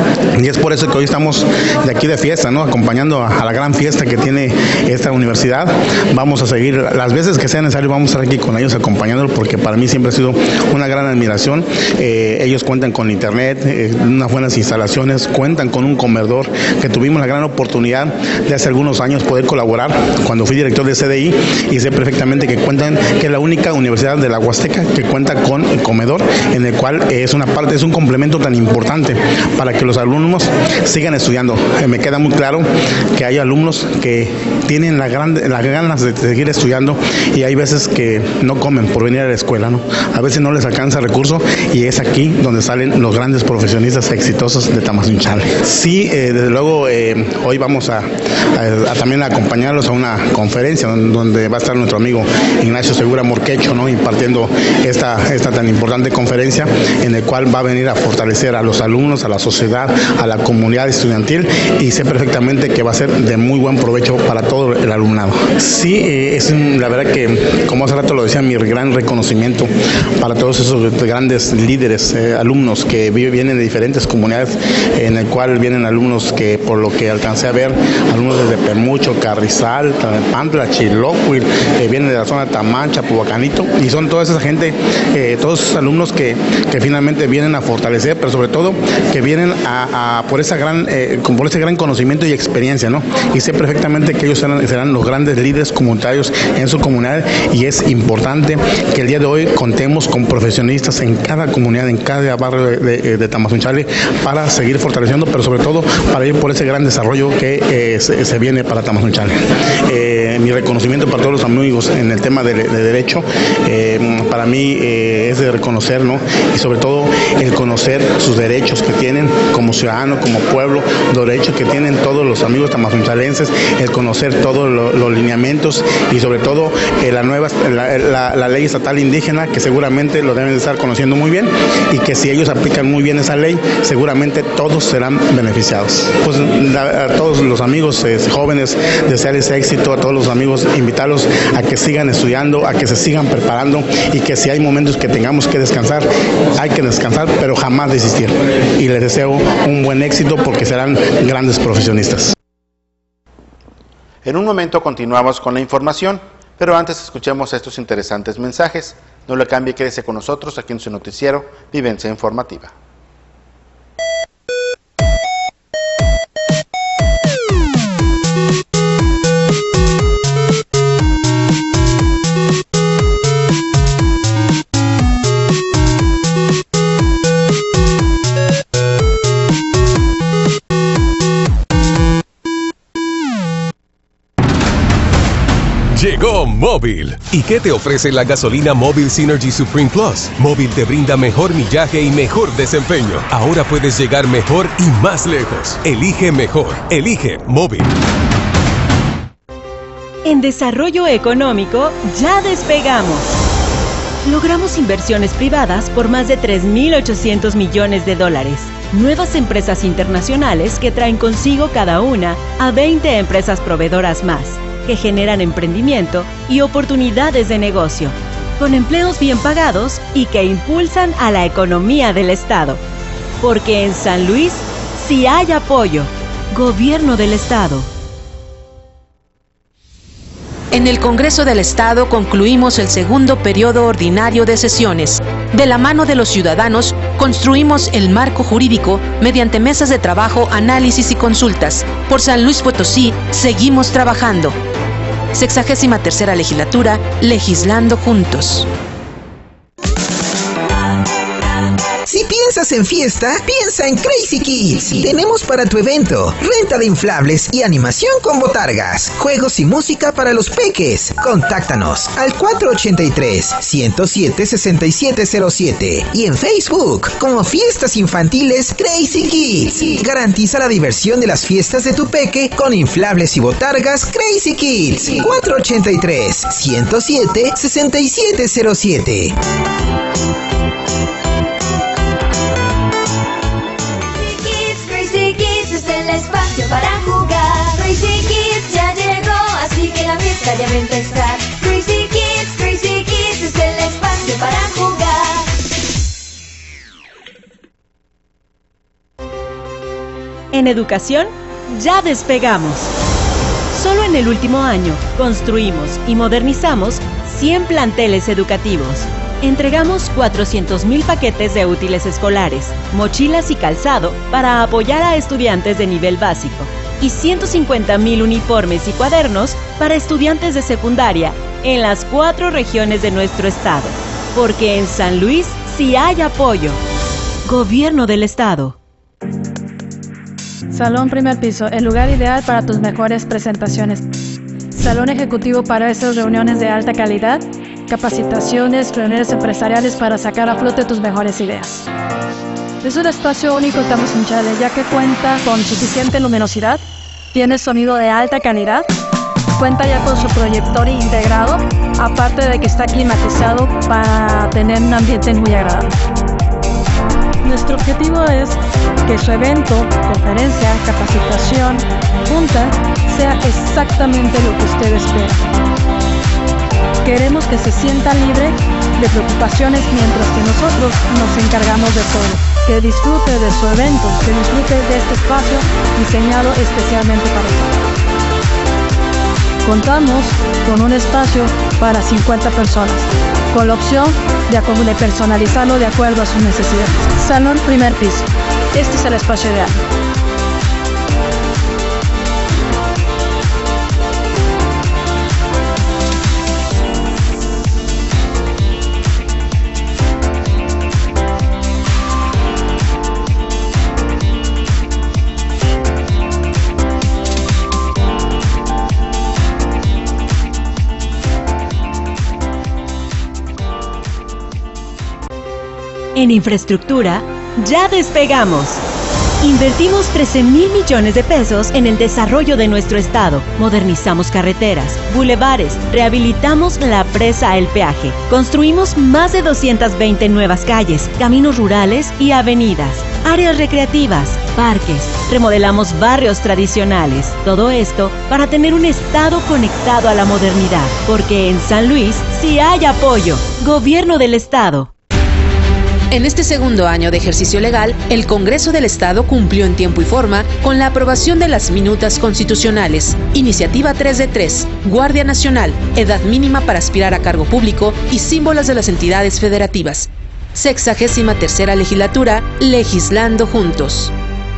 H: y es por eso que hoy estamos de aquí de fiesta, ¿no? Acompañando a, a la gran fiesta que tiene esta universidad. Vamos a seguir las veces que sea necesario, vamos a estar aquí con ellos acompañándolos, porque para mí siempre ha sido una gran admiración. Eh, ellos cuentan con internet, eh, unas buenas instalaciones, cuentan con un comedor que tuvimos la gran oportunidad de hace algunos años poder colaborar cuando fui director de C D I, y sé perfectamente que cuentan que es la única universidad de la Huasteca que cuenta con el comedor, en el cual es una parte, es un complemento tan importante para que los alumnos sigan estudiando. Eh, me queda muy claro que hay alumnos que tienen la gran, las ganas de seguir estudiando, y hay veces que no comen por venir a la escuela, ¿no? A veces no les alcanza recurso, y es aquí donde salen los grandes profesionistas exitosos de Tamazunchale. Sí, eh, desde luego eh, hoy vamos a, a, a también acompañarlos a una conferencia donde va a estar nuestro amigo Ignacio Segura Morquecho, ¿no? Impartiendo esta, esta tan importante conferencia, en el cual va a venir a fortalecer a los alumnos, a la sociedad, a la comunidad estudiantil, y sé perfectamente que va a ser de muy buen provecho para todo el alumnado. Sí, eh, es la verdad que, como hace rato lo decía, mi gran reconocimiento para todos esos grandes líderes, eh, alumnos que vienen de diferentes comunidades, en el cual vienen alumnos que, por lo que alcancé a ver, alumnos desde Pemucho, Carrizal, Pantla, Chilócuil, eh, vienen de la zona de Tamancha, Pubacanito, y son toda esa gente, eh, todos esos alumnos que, que finalmente vienen a fortalecer, pero sobre todo que vienen a, a por esa gran, eh, por ese gran conocimiento y experiencia, ¿no? Y sé perfectamente que ellos serán, serán los grandes líderes comunitarios en su comunidad, y es importante que el día de hoy contemos con profesionistas en cada comunidad, en cada barrio de, de, de Tamazunchale, para seguir fortaleciendo, pero sobre todo para ir por ese gran desarrollo que eh, se, se viene para Tamazunchale. Eh, mi reconocimiento para todos los amigos en el tema de, de derecho, eh, para mí eh, es de reconocer, ¿no? Y sobre todo el conocer sus derechos que tienen como ciudadano, como pueblo, los derechos que tienen todos los amigos tamazunchalenses, el conocer todos lo, los lineamientos, y sobre todo eh, la nueva la, la, la ley estatal indígena, que seguramente lo deben de estar conociendo muy bien, y que si ellos aplican muy bien esa ley, seguramente todos serán beneficiados. Pues la, a todos los amigos eh, jóvenes, desearles éxito, a todos los amigos, invitarlos a que sigan estudiando, a que se sigan preparando, y que si hay momentos que tengamos que descansar, hay que descansar, pero jamás desistir. Y les deseo un buen éxito, porque serán grandes profesionistas.
B: En un momento continuamos con la información, pero antes escuchemos estos interesantes mensajes. No le cambie, quédese con nosotros aquí en su noticiero Vivencia Informativa.
I: Llegó Móvil. ¿Y qué te ofrece la gasolina Móvil Synergy Supreme Plus? Móvil te brinda mejor millaje y mejor desempeño. Ahora puedes llegar mejor y más lejos. Elige mejor. Elige Móvil.
J: En desarrollo económico ya despegamos. Logramos inversiones privadas por más de tres mil ochocientos millones de dólares. Nuevas empresas internacionales que traen consigo cada una a veinte empresas proveedoras más, que generan emprendimiento y oportunidades de negocio, con empleos bien pagados y que impulsan a la economía del Estado. Porque en San Luis sí hay apoyo. Gobierno del Estado.
K: En el Congreso del Estado concluimos el segundo periodo ordinario de sesiones. De la mano de los ciudadanos, construimos el marco jurídico mediante mesas de trabajo, análisis y consultas. Por San Luis Potosí, seguimos trabajando. Sexagésima tercera legislatura, legislando juntos.
L: Si piensas piensas en fiesta, piensa en Crazy Kids. Tenemos para tu evento renta de inflables y animación con botargas, juegos y música para los peques. Contáctanos al cuatro ochenta y tres, ciento siete, sesenta y siete cero siete y en Facebook como Fiestas Infantiles Crazy Kids. Garantiza la diversión de las fiestas de tu peque con inflables y botargas Crazy Kids. cuatro ochenta y tres, ciento siete, sesenta y siete cero siete.
A: Crazy Kids es el espacio para jugar. Crazy Kids ya llegó, así que la fiesta ya va a empezar. Crazy Kids, Crazy Kids es el espacio para jugar.
J: En educación, ya despegamos. Solo en el último año construimos y modernizamos cien planteles educativos. Entregamos cuatrocientos mil paquetes de útiles escolares, mochilas y calzado para apoyar a estudiantes de nivel básico y ciento cincuenta mil uniformes y cuadernos para estudiantes de secundaria en las cuatro regiones de nuestro estado. Porque en San Luis sí hay apoyo. Gobierno del Estado.
M: Salón primer piso, el lugar ideal para tus mejores presentaciones. Salón ejecutivo para esas reuniones de alta calidad, capacitaciones, reuniones empresariales para sacar a flote tus mejores ideas. Es un espacio único Tamus Unchale, ya que cuenta con suficiente luminosidad, tiene sonido de alta calidad, cuenta ya con su proyector integrado, aparte de que está climatizado para tener un ambiente muy agradable. Nuestro objetivo es que su evento, conferencia, capacitación, junta, sea exactamente lo que usted espera. Queremos que se sienta libre de preocupaciones mientras que nosotros nos encargamos de todo. Que disfrute de su evento, que disfrute de este espacio diseñado especialmente para usted. Contamos con un espacio para cincuenta personas, con la opción de, de personalizarlo de acuerdo a sus necesidades. Salón primer piso. Este es el espacio ideal.
J: En infraestructura, ya despegamos. Invertimos trece mil millones de pesos en el desarrollo de nuestro estado. Modernizamos carreteras, bulevares, rehabilitamos la presa El Peaje. Construimos más de doscientas veinte nuevas calles, caminos rurales y avenidas, áreas recreativas, parques. Remodelamos barrios tradicionales. Todo esto para tener un estado conectado a la modernidad. Porque en San Luis sí hay apoyo. Gobierno del Estado.
K: En este segundo año de ejercicio legal, el Congreso del Estado cumplió en tiempo y forma con la aprobación de las minutas constitucionales, Iniciativa tres de tres, Guardia Nacional, edad mínima para aspirar a cargo público y símbolos de las entidades federativas. Sexagésima tercera legislatura, legislando juntos.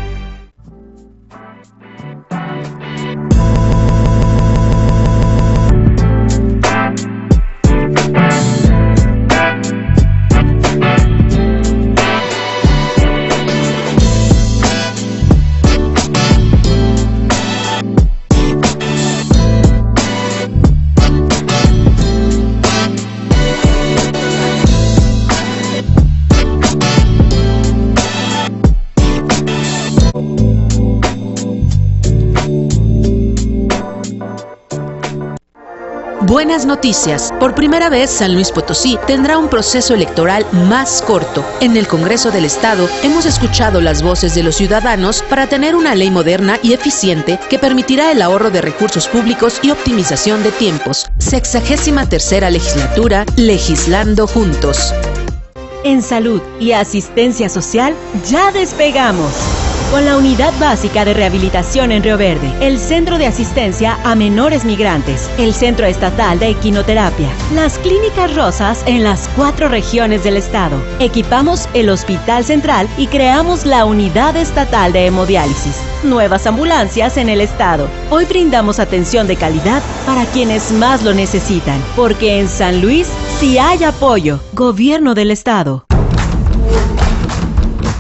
K: Buenas noticias. Por primera vez, San Luis Potosí tendrá un proceso electoral más corto. En el Congreso del Estado hemos escuchado las voces de los ciudadanos para tener una ley moderna y eficiente que permitirá el ahorro de recursos públicos y optimización de tiempos. Sexagésima tercera legislatura, legislando juntos.
J: En salud y asistencia social, ya despegamos. Con la Unidad Básica de Rehabilitación en Río Verde, el Centro de Asistencia a Menores Migrantes, el Centro Estatal de Equinoterapia, las Clínicas Rosas en las cuatro regiones del estado. Equipamos el Hospital Central y creamos la Unidad Estatal de Hemodiálisis. Nuevas ambulancias en el estado. Hoy brindamos atención de calidad para quienes más lo necesitan, porque en San Luis sí hay apoyo. Gobierno del Estado.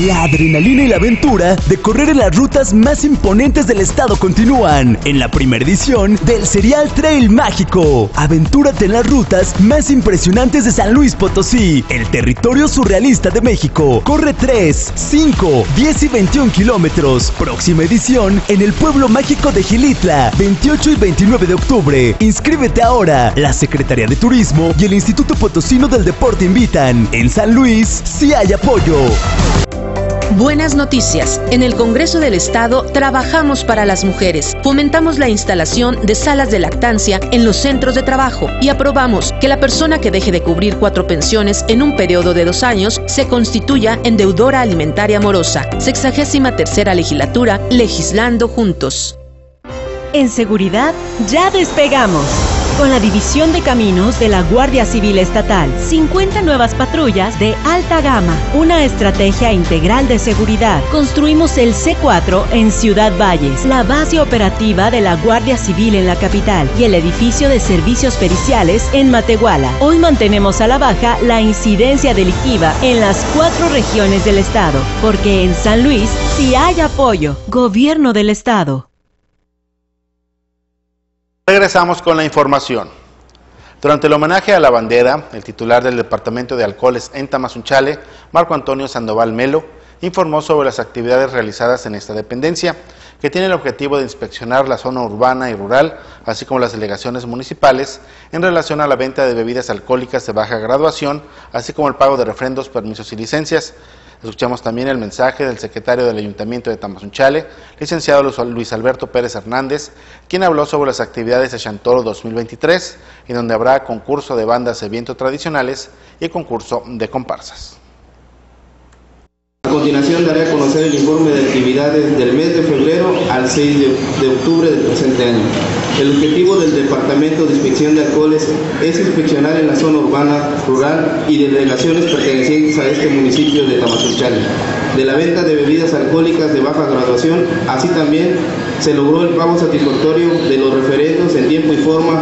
N: La adrenalina y la aventura de correr en las rutas más imponentes del estado continúan en la primera edición del Serial Trail Mágico. Aventúrate en las rutas más impresionantes de San Luis Potosí, el territorio surrealista de México. Corre tres, cinco, diez y veintiún kilómetros. Próxima edición en el pueblo mágico de Xilitla, veintiocho y veintinueve de octubre. Inscríbete ahora. La Secretaría de Turismo y el Instituto Potosino del Deporte invitan. En San Luis sí hay apoyo.
K: Buenas noticias. En el Congreso del Estado trabajamos para las mujeres. Fomentamos la instalación de salas de lactancia en los centros de trabajo y aprobamos que la persona que deje de cubrir cuatro pensiones en un periodo de dos años se constituya en deudora alimentaria morosa. Sexagésima tercera legislatura, legislando juntos.
J: En seguridad, ya despegamos. Con la División de Caminos de la Guardia Civil Estatal, cincuenta nuevas patrullas de alta gama, una estrategia integral de seguridad. Construimos el C cuatro en Ciudad Valles, la base operativa de la Guardia Civil en la capital y el edificio de servicios periciales en Matehuala. Hoy mantenemos a la baja la incidencia delictiva en las cuatro regiones del estado, porque en San Luis sí hay apoyo. Gobierno del Estado.
B: Regresamos con la información. Durante el homenaje a la bandera, el titular del Departamento de Alcoholes en Tamazunchale, Marco Antonio Sandoval Melo, informó sobre las actividades realizadas en esta dependencia, que tiene el objetivo de inspeccionar la zona urbana y rural, así como las delegaciones municipales, en relación a la venta de bebidas alcohólicas de baja graduación, así como el pago de refrendos, permisos y licencias. Escuchamos también el mensaje del secretario del Ayuntamiento de Tamazunchale, licenciado Luis Alberto Pérez Hernández, quien habló sobre las actividades de Chantolo dos mil veintitrés, en donde habrá concurso de bandas de viento tradicionales y concurso de comparsas.
C: A continuación daré a conocer el informe de actividades del mes de febrero al seis de octubre del presente año. El objetivo del Departamento de Inspección de Alcoholes es inspeccionar en la zona urbana, rural y de delegaciones pertenecientes a este municipio de Tamazunchale, de la venta de bebidas alcohólicas de baja graduación. Así también se logró el pago satisfactorio de los referendos en tiempo y forma,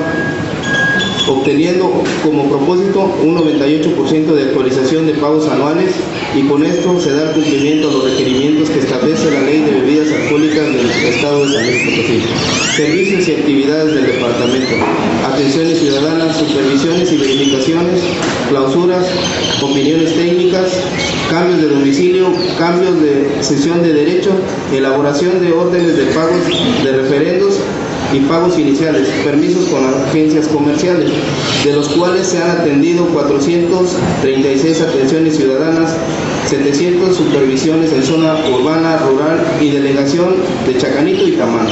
C: obteniendo como propósito un noventa y ocho por ciento de actualización de pagos anuales, y con esto se da cumplimiento a los requerimientos que establece la Ley de Bebidas Alcohólicas del Estado de San Luis Potosí. Servicios y actividades del departamento: atenciones ciudadanas, supervisiones y verificaciones, clausuras, opiniones técnicas, cambios de domicilio, cambios de cesión de derecho, elaboración de órdenes de pagos de referendos y pagos iniciales, permisos con agencias comerciales, de los cuales se han atendido cuatrocientas treinta y seis atenciones ciudadanas, setecientas supervisiones en zona urbana, rural y delegación de Chacanito y Tamán.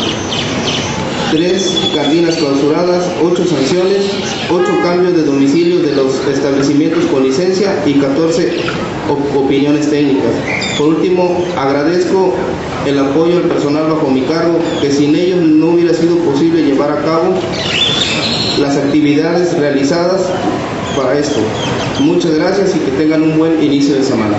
C: Tres cantinas clausuradas, ocho sanciones, ocho cambios de domicilio de los establecimientos con licencia y catorce op opiniones técnicas. Por último, agradezco el apoyo del personal bajo mi cargo, que sin ellos no hubiera sido posible llevar a cabo las actividades realizadas para esto. Muchas gracias y que tengan un buen inicio de semana.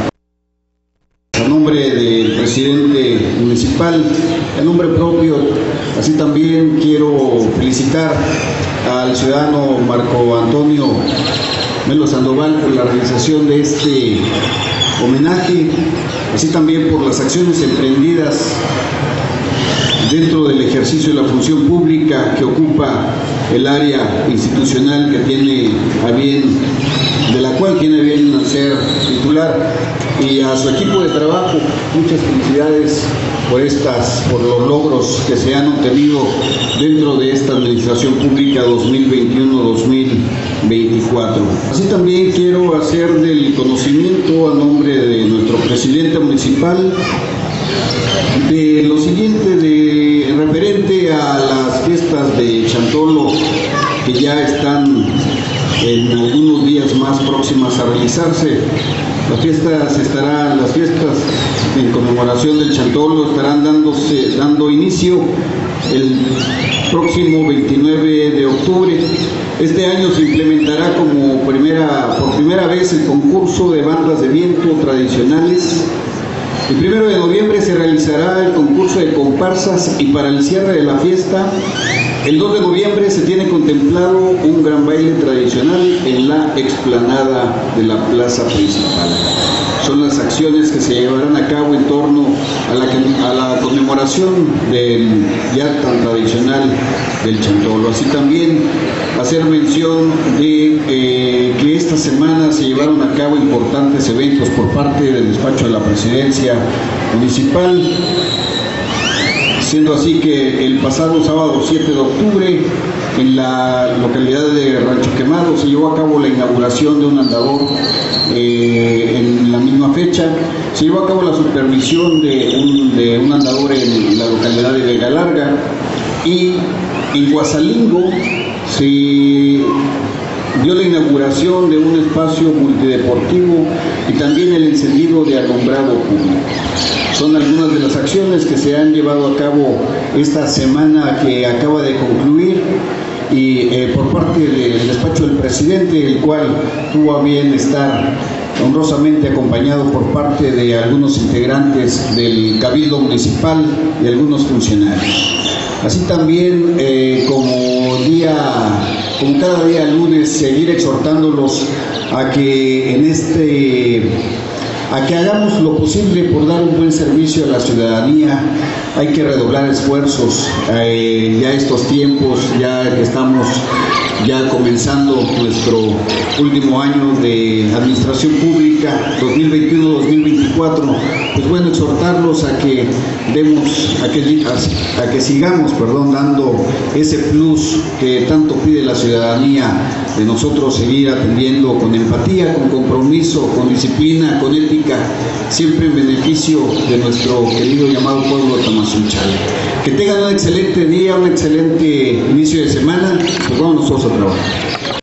O: A nombre del presidente municipal, en nombre propio, así también quiero felicitar al ciudadano Marco Antonio Melo Sandoval por la realización de este homenaje, así también por las acciones emprendidas dentro del ejercicio de la función pública que ocupa el área institucional que tiene a bien, de la cual tiene a bien ser titular, y a su equipo de trabajo, muchas felicidades por estas, por los logros que se han obtenido dentro de esta administración pública dos mil veintiuno dos mil veinticuatro. Así también quiero hacer del conocimiento a nombre de nuestro presidente municipal de lo siguiente, de referente a las fiestas de Chantolo, que ya están en algunos días más próximas a realizarse. Las fiestas estarán, las fiestas en conmemoración del Chantolo estarán dándose, dando inicio el próximo veintinueve de octubre. Este año se implementará como primera, por primera vez el concurso de bandas de viento tradicionales. El primero de noviembre se realizará el concurso de comparsas y para el cierre de la fiesta El dos de noviembre se tiene contemplado un gran baile tradicional en la explanada de la plaza principal. Son las acciones que se llevarán a cabo en torno a la, a la conmemoración del ya tan tradicional del Chantolo. Así también hacer mención de eh, que esta semana se llevaron a cabo importantes eventos por parte del despacho de la Presidencia Municipal, siendo así que el pasado sábado siete de octubre en la localidad de Rancho Quemado se llevó a cabo la inauguración de un andador. Eh, en la misma fecha se llevó a cabo la supervisión de un, de un andador en la localidad de Vega Larga, y en Guasalingo se dio la inauguración de un espacio multideportivo y también el encendido de alumbrado público. Son algunas de las acciones que se han llevado a cabo esta semana que acaba de concluir, y eh, por parte del despacho del presidente, el cual tuvo a bien estar honrosamente acompañado por parte de algunos integrantes del Cabildo Municipal y algunos funcionarios. Así también, eh, como día, como cada día lunes, seguir exhortándolos a que en este a que hagamos lo posible por dar un buen servicio a la ciudadanía. Hay que redoblar esfuerzos, eh, ya estos tiempos, ya que estamos ya comenzando nuestro último año de administración pública, dos mil veintiuno dos mil veinticuatro, pues bueno, exhortarlos a que demos, a que, a, a que sigamos, perdón, dando ese plus que tanto pide la ciudadanía, de nosotros seguir atendiendo con empatía, con compromiso, con disciplina, con ética, siempre en beneficio de nuestro querido llamado pueblo de Tamazunchale. Que tengan un excelente día, un excelente inicio de semana, pues vamos nosotros a trabajar.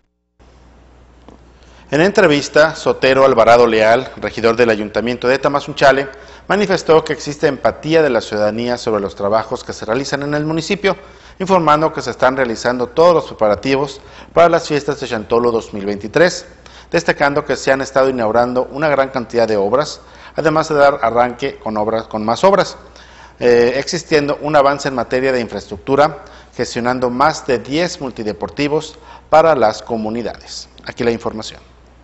B: En entrevista, Sotero Alvarado Leal, regidor del Ayuntamiento de Tamazunchale, manifestó que existe empatía de la ciudadanía sobre los trabajos que se realizan en el municipio, informando que se están realizando todos los preparativos para las fiestas de Chantolo dos mil veintitrés, destacando que se han estado inaugurando una gran cantidad de obras, además de dar arranque con, obras, con más obras, eh, existiendo un avance en materia de infraestructura, gestionando más de diez multideportivos para las comunidades. Aquí la información.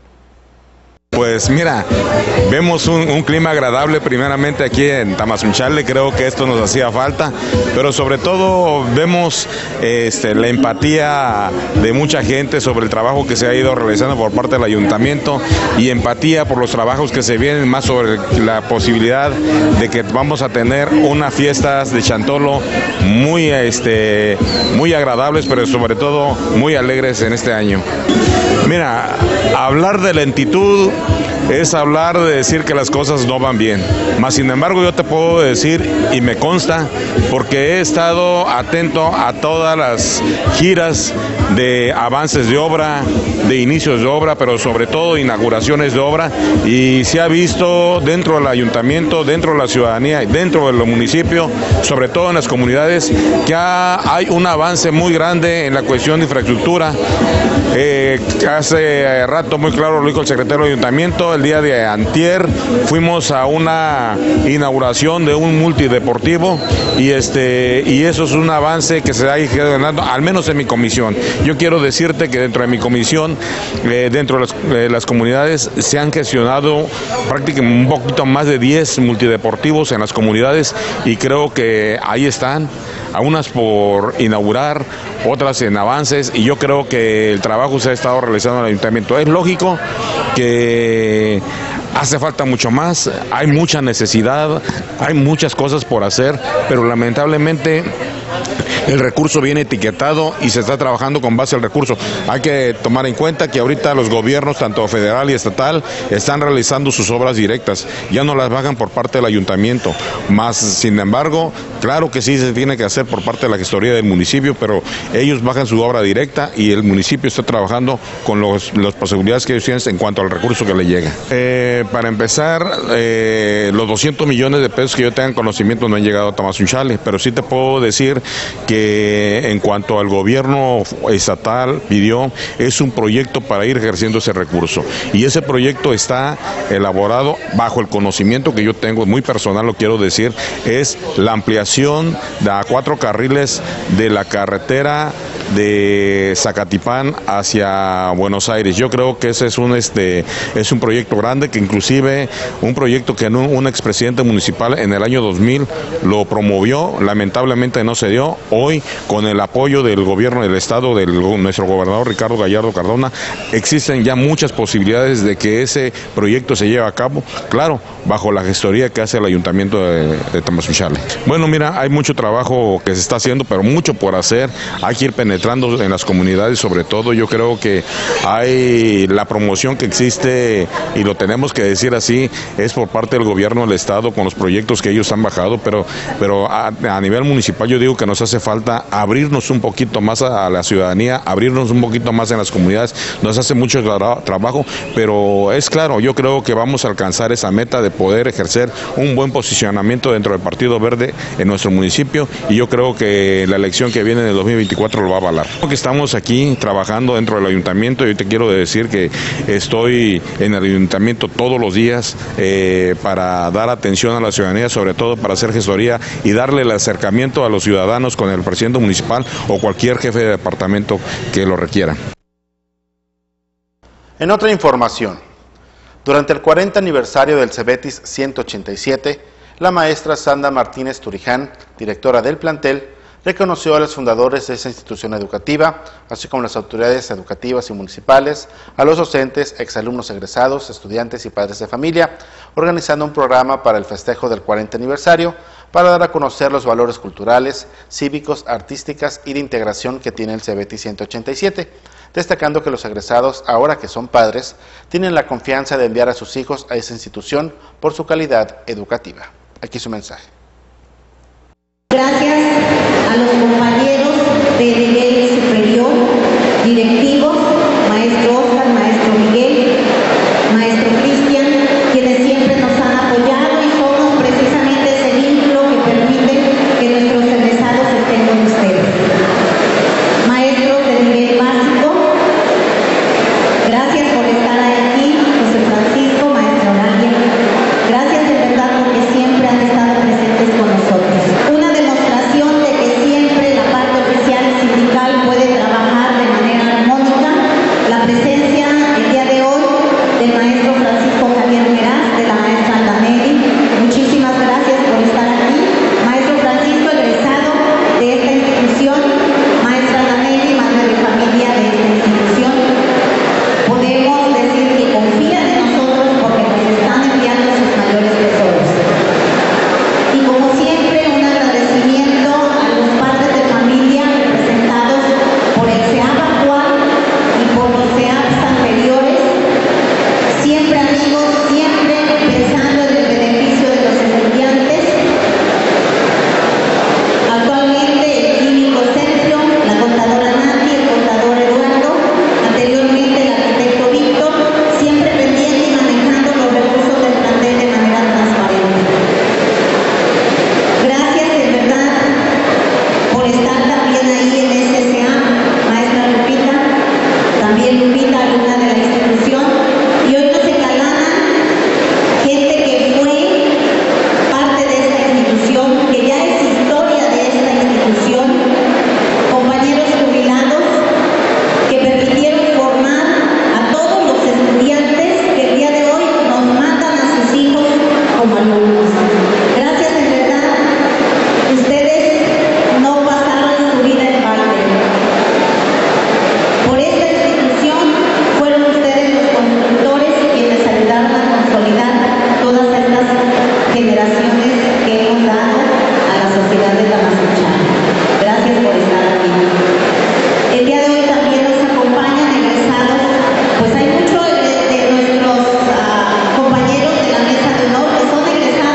P: Pues mira, vemos un, un clima agradable primeramente aquí en Tamazunchale, creo que esto nos hacía falta, pero sobre todo vemos este, la empatía de mucha gente sobre el trabajo que se ha ido realizando por parte del ayuntamiento, y empatía por los trabajos que se vienen, más sobre la posibilidad de que vamos a tener unas fiestas de Chantolo muy, este, muy agradables, pero sobre todo muy alegres en este año. Mira, hablar de lentitud es hablar de decir que las cosas no van bien. Más sin embargo, yo te puedo decir, y me consta, porque he estado atento a todas las giras de avances de obra, de inicios de obra, pero sobre todo inauguraciones de obra, y se ha visto dentro del ayuntamiento, dentro de la ciudadanía y dentro del municipio, sobre todo en las comunidades, que hay un avance muy grande en la cuestión de infraestructura. Eh, hace rato muy claro lo dijo el secretario del ayuntamiento, el día de antier fuimos a una inauguración de un multideportivo, y este y eso es un avance que se ha ido ganando, al menos en mi comisión. Yo quiero decirte que dentro de mi comisión, eh, dentro de las, eh, las comunidades, se han gestionado prácticamente un poquito más de diez multideportivos en las comunidades, y creo que ahí están, a unas por inaugurar, otras en avances, y yo creo que el trabajo se ha estado realizando en el ayuntamiento. Es lógico que hace falta mucho más, hay mucha necesidad, hay muchas cosas por hacer, pero lamentablemente el recurso viene etiquetado y se está trabajando con base al recurso. Hay que tomar en cuenta que ahorita los gobiernos, tanto federal y estatal, están realizando sus obras directas, ya no las bajan por parte del ayuntamiento. Más, sin embargo, claro que sí se tiene que hacer por parte de la gestoría del municipio, pero ellos bajan su obra directa y el municipio está trabajando con los, las posibilidades que ellos tienen en cuanto al recurso que le llega. Eh, para empezar, eh, los doscientos millones de pesos que yo tenga conocimiento no han llegado a Tamazunchale, pero sí te puedo decir que que en cuanto al gobierno estatal pidió, es un proyecto para ir ejerciendo ese recurso. Y ese proyecto está elaborado bajo el conocimiento que yo tengo, muy personal lo quiero decir, es la ampliación de a cuatro carriles de la carretera de Zacatipán hacia Buenos Aires. Yo creo que ese es un este es un proyecto grande, que inclusive un proyecto que un, un expresidente municipal en el año dos mil lo promovió, lamentablemente no se dio. Hoy, con el apoyo del gobierno del estado, de nuestro gobernador Ricardo Gallardo Cardona, existen ya muchas posibilidades de que ese proyecto se lleve a cabo, claro, bajo la gestoría que hace el ayuntamiento de, de Tamazunchale. Bueno, mira, hay mucho trabajo que se está haciendo, pero mucho por hacer. Hay que ir penetrando en las comunidades, sobre todo. Yo creo que hay la promoción que existe, y lo tenemos que decir así, es por parte del gobierno del estado con los proyectos que ellos han bajado, pero, pero a, a nivel municipal yo digo que nos hace falta abrirnos un poquito más a, a la ciudadanía, abrirnos un poquito más en las comunidades. Nos hace mucho tra trabajo, pero es claro, yo creo que vamos a alcanzar esa meta de poder ejercer un buen posicionamiento dentro del Partido Verde en nuestro municipio, y yo creo que la elección que viene en el dos mil veinticuatro lo va a avalar. Porque estamos aquí trabajando dentro del ayuntamiento. Yo te quiero decir que estoy en el ayuntamiento todos los días eh, para dar atención a la ciudadanía, sobre todo para hacer gestoría y darle el acercamiento a los ciudadanos con el presidente municipal o cualquier jefe de departamento que lo requiera.
B: En otra información, durante el cuarenta aniversario del Cebetis ciento ochenta y siete, la maestra Sandra Martínez Turiján, directora del plantel, reconoció a los fundadores de esa institución educativa, así como las autoridades educativas y municipales, a los docentes, exalumnos egresados, estudiantes y padres de familia, organizando un programa para el festejo del cuarenta aniversario, para dar a conocer los valores culturales, cívicos, artísticas y de integración que tiene el Cebetis ciento ochenta y siete, destacando que los egresados, ahora que son padres, tienen la confianza de enviar a sus hijos a esa institución por su calidad educativa. Aquí su mensaje.
Q: Gracias a los compañeros de nivel superior, directivos, maestro Oscar, maestro Miguel, maestro Cristian, quienes siempre nos han apoyado y somos precisamente ese vínculo que permite que nuestros egresados estén con ustedes. Maestros de nivel básico, gracias por estar aquí, José Francisco, maestra Oralia, gracias de verdad porque siempre han estado presentes con nosotros. Una demostración de que siempre la parte oficial y sindical puede trabajar de manera armónica. La presencia el día de hoy del maestro Francisco Javier Meraz, de la maestra Andameli, muchísimas gracias por estar aquí. Maestro Francisco, egresado de esta institución, maestra Andameli, madre de familia de esta institución, podemos decir que confían en nosotros porque nos están enviando sus mayores tesoros. Y como siempre, un agradecimiento a los padres de familia representados por el SEAP actual y por los SEAPs anteriores, siempre amigos, siempre pensando en el beneficio de los estudiantes. Actualmente el químico Sergio, la contadora Nati, el contador Eduardo, anteriormente el arquitecto Víctor, siempre pendiente y manejando los recursos del plantel de manera transparente. Gracias de verdad por estar también ahí en S S A, maestra Lupita, también Lupita, alumna de la institución, y hoy nos encalanan gente que fue parte de esta institución, que ya es historia de esta institución, compañeros jubilados que permitieron formar a todos los estudiantes que el día de hoy nos mandan a sus hijos como alumnos. Gracias de verdad, ustedes no pasaron su vida en balde. Por esta institución fueron ustedes los constructores quienes ayudaron a consolidar todas estas generaciones que hemos dado a la sociedad de Tamazunchale. Gracias por estar aquí. El día de hoy también nos acompañan egresados, pues hay muchos de, de nuestros uh, compañeros de la mesa de honor que son egresados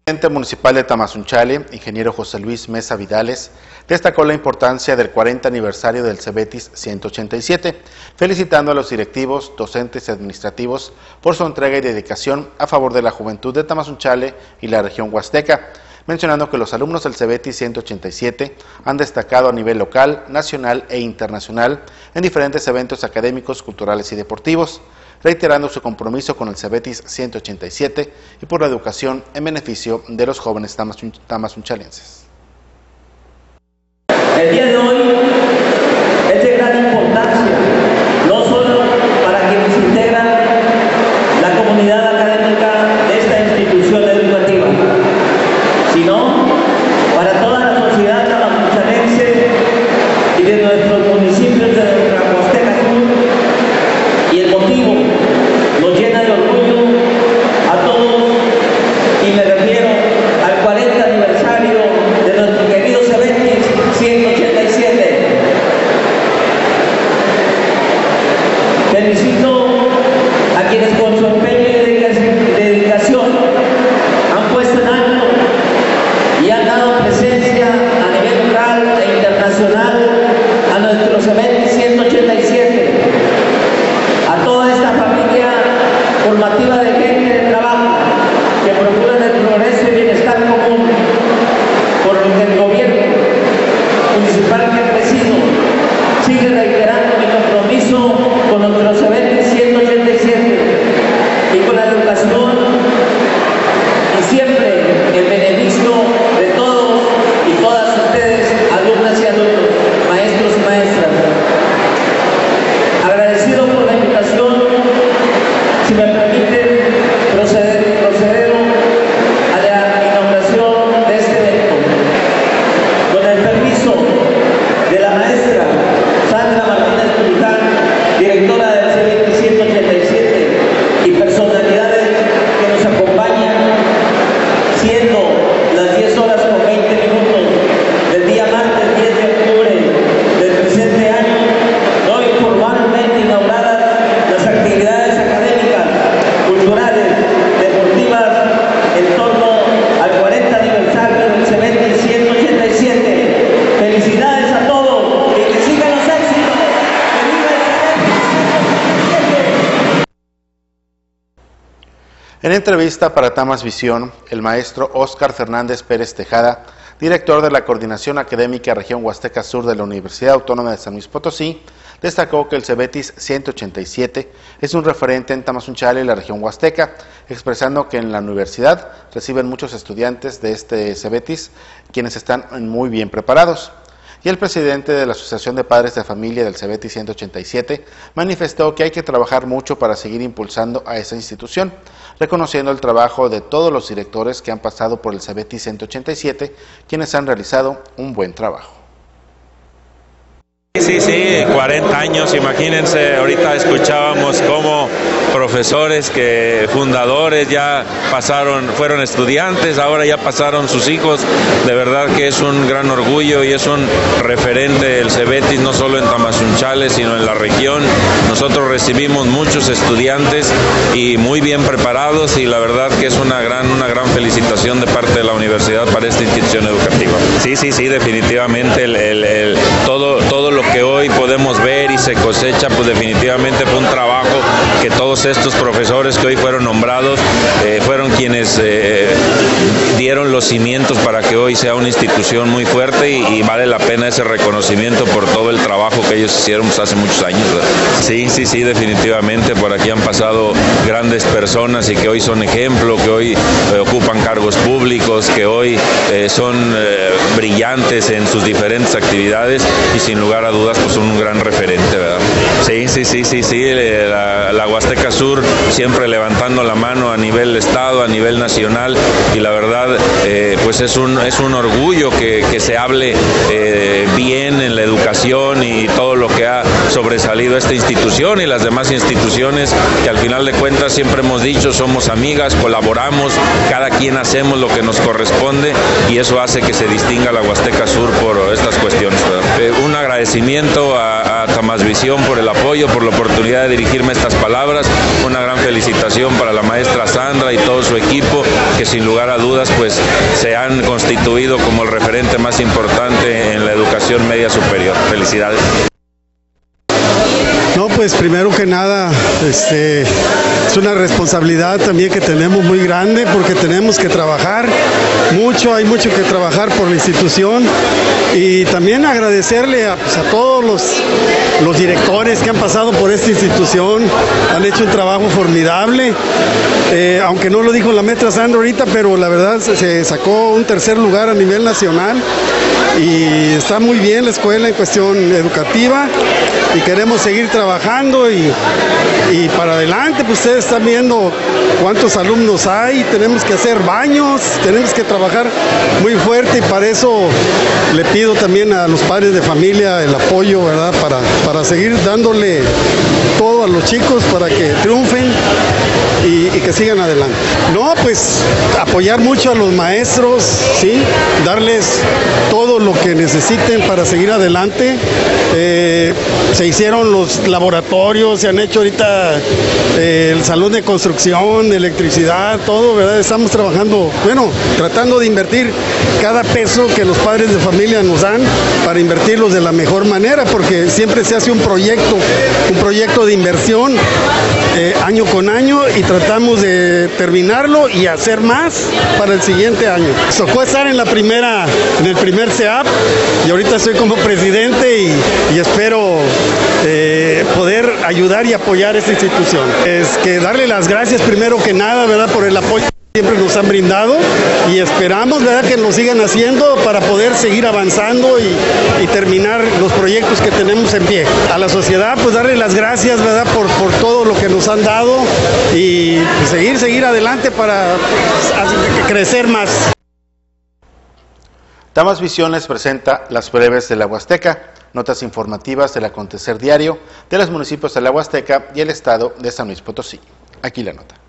B: El presidente municipal de Tamazunchale, ingeniero José Luis Mesa Vidales, destacó la importancia del cuarenta aniversario del Cebetis ciento ochenta y siete, felicitando a los directivos, docentes y administrativos por su entrega y dedicación a favor de la juventud de Tamazunchale y la región huasteca, mencionando que los alumnos del Cebetis ciento ochenta y siete han destacado a nivel local, nacional e internacional en diferentes eventos académicos, culturales y deportivos, reiterando su compromiso con el Cebetis ciento ochenta y siete y por la educación en beneficio de los jóvenes tamazunchalenses.
R: El día de hoy es de gran importancia, no solo para quienes integran la comunidad académica de esta institución educativa, sino para toda la sociedad tamazunchalense y de nuestros municipios de nuestra Huasteca Sur, y el motivo nos llena de orgullo a todos, y me refiero al cuarenta aniversario de nuestro querido Cebetis ciento ochenta y siete. Felicito a quienes con su empeño y dedicación han puesto en alto y han dado presencia a nivel local e internacional a nuestro Cebetis ciento ochenta y siete, a toda esta familia formativa de gente de trabajo que procuran el progreso y bienestar común, por lo que el gobierno municipal que presido sigue reiterando mi compromiso con nuestro Cebetis ciento ochenta y siete y con la educación, y siempre en beneficio de todos y todas ustedes, alumnas y alumnos, maestros y maestras. Agradecido por la invitación, si me permiten proceder, proceder a la inauguración de este evento. Con el permiso de la maestra Sandra Martínez Tulitán, directora del Cebetis ciento ochenta y siete, y personalidades que nos acompañan, siendo las diez horas con veinte minutos del día martes diez de octubre del presente año, doy formalmente inauguradas las actividades académicas, culturales, deportivas en torno al cuarenta aniversario del Cebetis ciento ochenta y siete. Felicidades a todos y que sigan los éxitos. ¡Que viva el Cebetis ciento ochenta y siete!
B: En entrevista para Tamas Visión, el maestro Óscar Fernández Pérez Tejada, director de la Coordinación Académica Región Huasteca Sur de la Universidad Autónoma de San Luis Potosí, destacó que el Cebetis ciento ochenta y siete es un referente en Tamazunchale y la región huasteca, expresando que en la universidad reciben muchos estudiantes de este Cebetis, quienes están muy bien preparados. Y el presidente de la Asociación de Padres de Familia del Cebetis ciento ochenta y siete manifestó que hay que trabajar mucho para seguir impulsando a esa institución, reconociendo el trabajo de todos los directores que han pasado por el Cebetis ciento ochenta y siete, quienes han realizado un buen trabajo.
S: Sí, sí, cuarenta años, imagínense, ahorita escuchábamos cómo profesores que fundadores ya pasaron, fueron estudiantes, ahora ya pasaron sus hijos, de verdad que es un gran orgullo y es un referente el Cebetis, no solo en Tamazunchale, sino en la región. Nosotros recibimos muchos estudiantes y muy bien preparados y la verdad que es una gran, una gran felicitación de parte de la universidad para esta institución educativa. Sí, sí, sí, definitivamente el, el, el, todo, todo lo que hoy podemos ver y se cosecha, pues definitivamente fue un trabajo que todos estos profesores que hoy fueron nombrados eh, fueron quienes eh, dieron los cimientos para que hoy sea una institución muy fuerte y, y vale la pena ese reconocimiento por todo el trabajo que ellos hicieron pues, hace muchos años. Sí, sí, sí, definitivamente por aquí han pasado grandes personas y que hoy son ejemplo, que hoy eh, ocupan cargos públicos, que hoy eh, son eh, brillantes en sus diferentes actividades y sin lugar a dudas pues un gran referente, ¿verdad? Sí, sí, sí, sí, sí, la, la Huasteca Sur siempre levantando la mano a nivel estado, a nivel nacional y la verdad eh, pues es un, es un orgullo que, que se hable eh, bien en la educación y todo lo que ha sobresalido esta institución y las demás instituciones que al final de cuentas siempre hemos dicho somos amigas, colaboramos, cada quien hacemos lo que nos corresponde y eso hace que se distinga la Huasteca Sur por estas cuestiones, ¿verdad? Eh, un agradecimiento a, a Tamasvisión por el apoyo, por la oportunidad de dirigirme estas palabras. Una gran felicitación para la maestra Sandra y todo su equipo, que sin lugar a dudas pues se han constituido como el referente más importante en la educación media superior. Felicidades.
T: No, pues primero que nada, este, es una responsabilidad también que tenemos muy grande, porque tenemos que trabajar mucho, hay mucho que trabajar por la institución, y también agradecerle a, pues, a todos los, los directores que han pasado por esta institución, han hecho un trabajo formidable, eh, aunque no lo dijo la maestra Sandra ahorita, pero la verdad se, se sacó un tercer lugar a nivel nacional, y está muy bien la escuela en cuestión educativa, y queremos seguir trabajando y, y para adelante. Pues ustedes están viendo cuántos alumnos hay, tenemos que hacer baños, tenemos que trabajar muy fuerte, y para eso le pido también a los padres de familia el apoyo, ¿verdad? Para, para seguir dándole todo a los chicos para que triunfen y, y que sigan adelante. No, pues apoyar mucho a los maestros, ¿sí? Darles todo lo que necesiten para seguir adelante. Eh, se hicieron los laboratorios, se han hecho ahorita eh, el salón de construcción, electricidad, todo, ¿verdad? Estamos trabajando, bueno, tratando de invertir cada peso que los padres de familia nos dan para invertirlos de la mejor manera, porque siempre se hace un proyecto, un proyecto de inversión eh, año con año, y tratamos de terminarlo y hacer más para el siguiente año. Tocó estar en la primera, en el primer C E A P, y ahorita estoy como presidente y, y espero eh, poder ayudar y apoyar esta institución. Es que darle las gracias primero que nada, ¿verdad?, por el apoyo que siempre nos han brindado, y esperamos, ¿verdad?, que lo sigan haciendo para poder seguir avanzando y, y terminar los proyectos que tenemos en pie. A la sociedad, pues darle las gracias, ¿verdad?, por, por todo lo que nos han dado, y seguir, seguir adelante para crecer más.
B: Tamasvisión les presenta las breves de la Huasteca, notas informativas del acontecer diario de los municipios de la Huasteca y el estado de San Luis Potosí. Aquí la nota.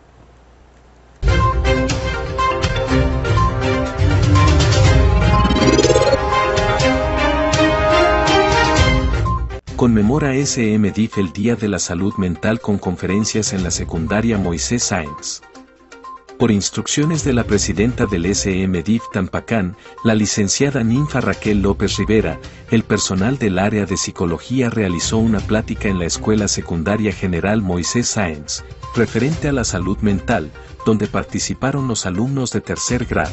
U: Conmemora S M D I F el Día de la Salud Mental con conferencias en la secundaria Moisés Sáenz. Por instrucciones de la presidenta del S M D I F Tampacán, la licenciada Ninfa Raquel López Rivera, el personal del área de psicología realizó una plática en la Escuela Secundaria General Moisés Sáenz, referente a la salud mental, donde participaron los alumnos de tercer grado.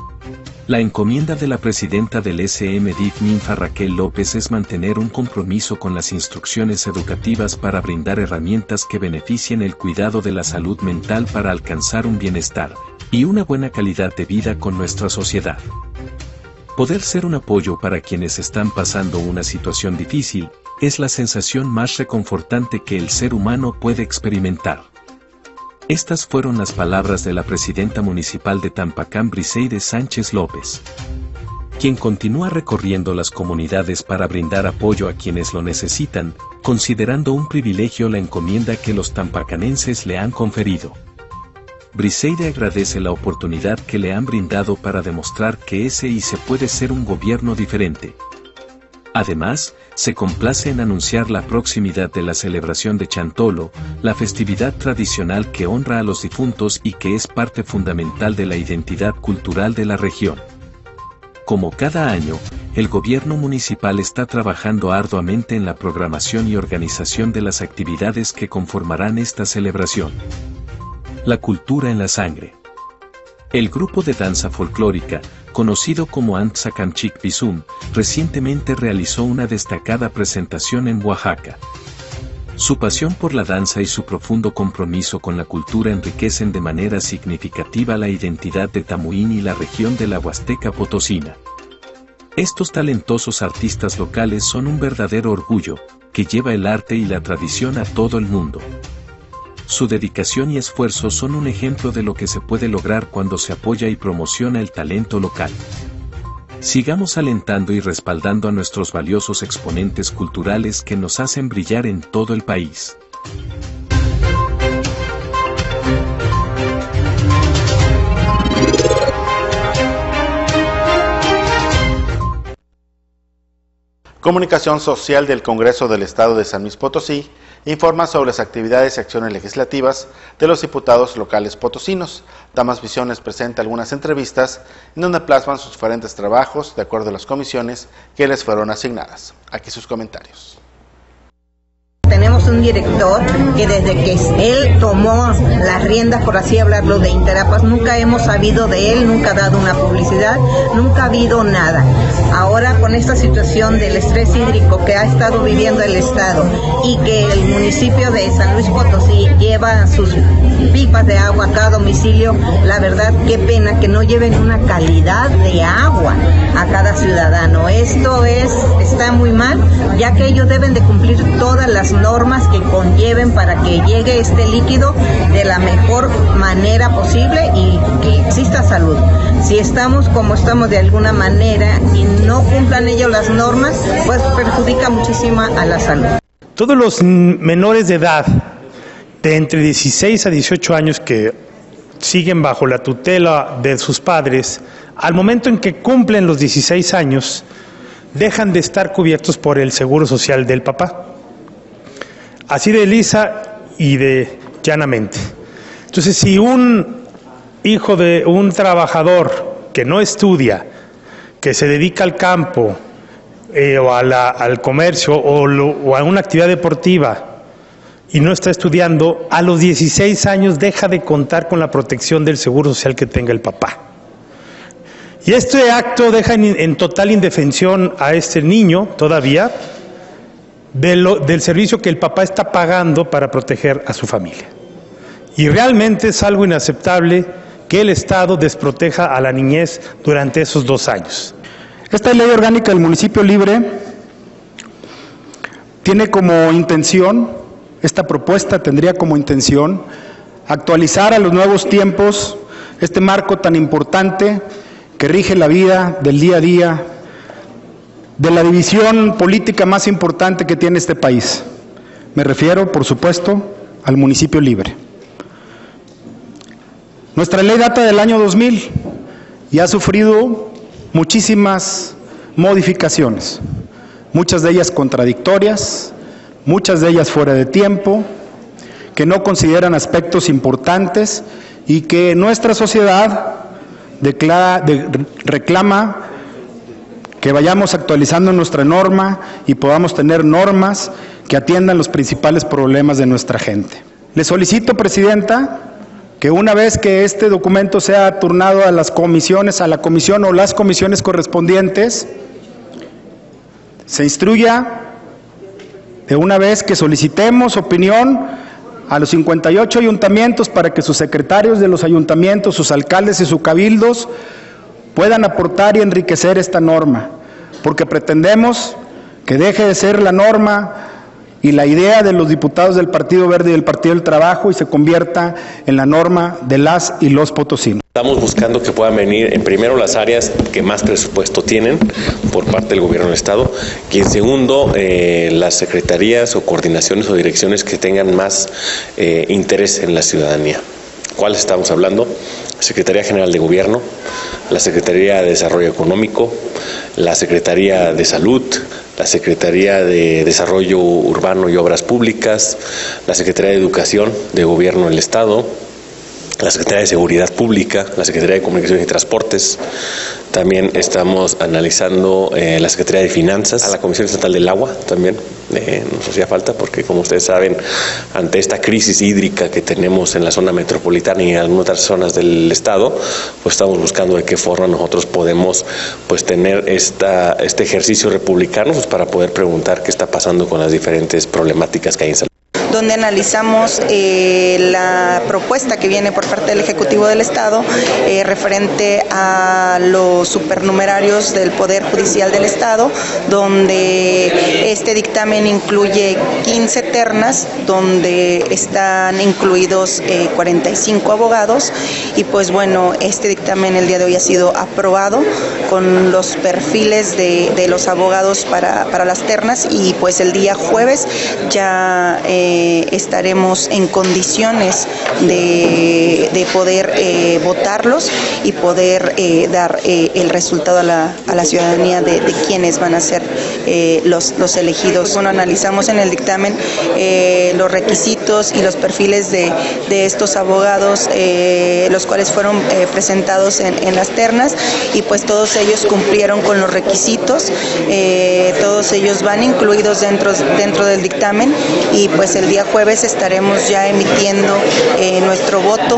U: La encomienda de la presidenta del S M D I F Ninfa Raquel López es mantener un compromiso con las instrucciones educativas para brindar herramientas que beneficien el cuidado de la salud mental para alcanzar un bienestar y una buena calidad de vida con nuestra sociedad. Poder ser un apoyo para quienes están pasando una situación difícil es la sensación más reconfortante que el ser humano puede experimentar. Estas fueron las palabras de la presidenta municipal de Tampacán, Briseide Sánchez López, quien continúa recorriendo las comunidades para brindar apoyo a quienes lo necesitan, considerando un privilegio la encomienda que los tampacanenses le han conferido. Briseide agradece la oportunidad que le han brindado para demostrar que ese y se puede ser un gobierno diferente. Además, se complace en anunciar la proximidad de la celebración de Chantolo, la festividad tradicional que honra a los difuntos y que es parte fundamental de la identidad cultural de la región. Como cada año, el gobierno municipal está trabajando arduamente en la programación y organización de las actividades que conformarán esta celebración. La cultura en la sangre. El grupo de danza folclórica, conocido como Antzakamchik Bizum, recientemente realizó una destacada presentación en Oaxaca. Su pasión por la danza y su profundo compromiso con la cultura enriquecen de manera significativa la identidad de Tamuín y la región de la Huasteca Potosina. Estos talentosos artistas locales son un verdadero orgullo, que lleva el arte y la tradición a todo el mundo. Su dedicación y esfuerzo son un ejemplo de lo que se puede lograr cuando se apoya y promociona el talento local. Sigamos alentando y respaldando a nuestros valiosos exponentes culturales que nos hacen brillar en todo el país.
B: Comunicación Social del Congreso del Estado de San Luis Potosí informa sobre las actividades y acciones legislativas de los diputados locales potosinos. Damas Visiones presenta algunas entrevistas en donde plasman sus diferentes trabajos de acuerdo a las comisiones que les fueron asignadas. Aquí sus comentarios.
D: Tenemos un director que desde que él tomó las riendas, por así hablarlo, de Interapas, nunca hemos sabido de él, nunca ha dado una publicidad, nunca ha habido nada. Ahora con esta situación del estrés hídrico que ha estado viviendo el Estado y que el municipio de San Luis Potosí lleva sus pipas de agua a cada domicilio, la verdad qué pena que no lleven una calidad de agua a cada ciudadano. Esto es está muy mal, ya que ellos deben de cumplir todas las normas que conlleven para que llegue este líquido de la mejor manera posible y que exista salud. Si estamos como estamos de alguna manera y no cumplan ellos las normas, pues perjudica muchísimo a la salud.
V: Todos los menores de edad de entre dieciséis a dieciocho años que siguen bajo la tutela de sus padres, al momento en que cumplen los dieciséis años, dejan de estar cubiertos por el seguro social del papá. Así de lisa y de llanamente. Entonces, si un hijo de un trabajador que no estudia, que se dedica al campo eh, o a la, al comercio o, lo, o a una actividad deportiva y no está estudiando, a los dieciséis años deja de contar con la protección del seguro social que tenga el papá. Y este acto deja en, en total indefensión a este niño todavía, De lo, del servicio que el papá está pagando para proteger a su familia. Y realmente es algo inaceptable que el Estado desproteja a la niñez durante esos dos años.
W: Esta ley orgánica del municipio libre tiene como intención, esta propuesta tendría como intención, actualizar a los nuevos tiempos este marco tan importante que rige la vida del día a día de la división política más importante que tiene este país. Me refiero, por supuesto, al municipio libre. Nuestra ley data del año dos mil y ha sufrido muchísimas modificaciones, muchas de ellas contradictorias, muchas de ellas fuera de tiempo, que no consideran aspectos importantes y que nuestra sociedad declara, de, reclama que vayamos actualizando nuestra norma y podamos tener normas que atiendan los principales problemas de nuestra gente. Le solicito, Presidenta, que una vez que este documento sea turnado a las comisiones, a la comisión o las comisiones correspondientes, se instruya de una vez que solicitemos opinión a los cincuenta y ocho ayuntamientos para que sus secretarios de los ayuntamientos, sus alcaldes y sus cabildos puedan aportar y enriquecer esta norma, porque pretendemos que deje de ser la norma y la idea de los diputados del Partido Verde y del Partido del Trabajo y se convierta en la norma de las y los potosinos.
X: Estamos buscando que puedan venir en primero las áreas que más presupuesto tienen por parte del gobierno del Estado y en segundo eh, las secretarías o coordinaciones o direcciones que tengan más eh, interés en la ciudadanía. ¿Cuáles estamos hablando? La Secretaría General de Gobierno, la Secretaría de Desarrollo Económico, la Secretaría de Salud, la Secretaría de Desarrollo Urbano y Obras Públicas, la Secretaría de Educación de Gobierno del Estado, la Secretaría de Seguridad Pública, la Secretaría de Comunicaciones y Transportes. También estamos analizando eh, la Secretaría de Finanzas, a la Comisión Estatal del Agua también eh, nos hacía falta porque, como ustedes saben, ante esta crisis hídrica que tenemos en la zona metropolitana y en algunas otras zonas del Estado, pues estamos buscando de qué forma nosotros podemos pues tener esta, este ejercicio republicano pues, para poder preguntar qué está pasando con las diferentes problemáticas que hay en salud.
Y: Donde analizamos eh, la propuesta que viene por parte del Ejecutivo del Estado eh, referente a los supernumerarios del Poder Judicial del Estado, donde este dictamen incluye quince ternas, donde están incluidos eh, cuarenta y cinco abogados y pues bueno, este dictamen el día de hoy ha sido aprobado con los perfiles de, de los abogados para, para las ternas y pues el día jueves ya eh, eh, estaremos en condiciones de, de poder eh, votarlos y poder eh, dar eh, el resultado a la, a la ciudadanía de, de quiénes van a ser eh, los, los elegidos. Bueno, analizamos en el dictamen eh, los requisitos y los perfiles de, de estos abogados, eh, los cuales fueron eh, presentados en, en las ternas, y pues todos ellos cumplieron con los requisitos, eh, todos ellos van incluidos dentro, dentro del dictamen, y pues el día jueves estaremos ya emitiendo eh, nuestro voto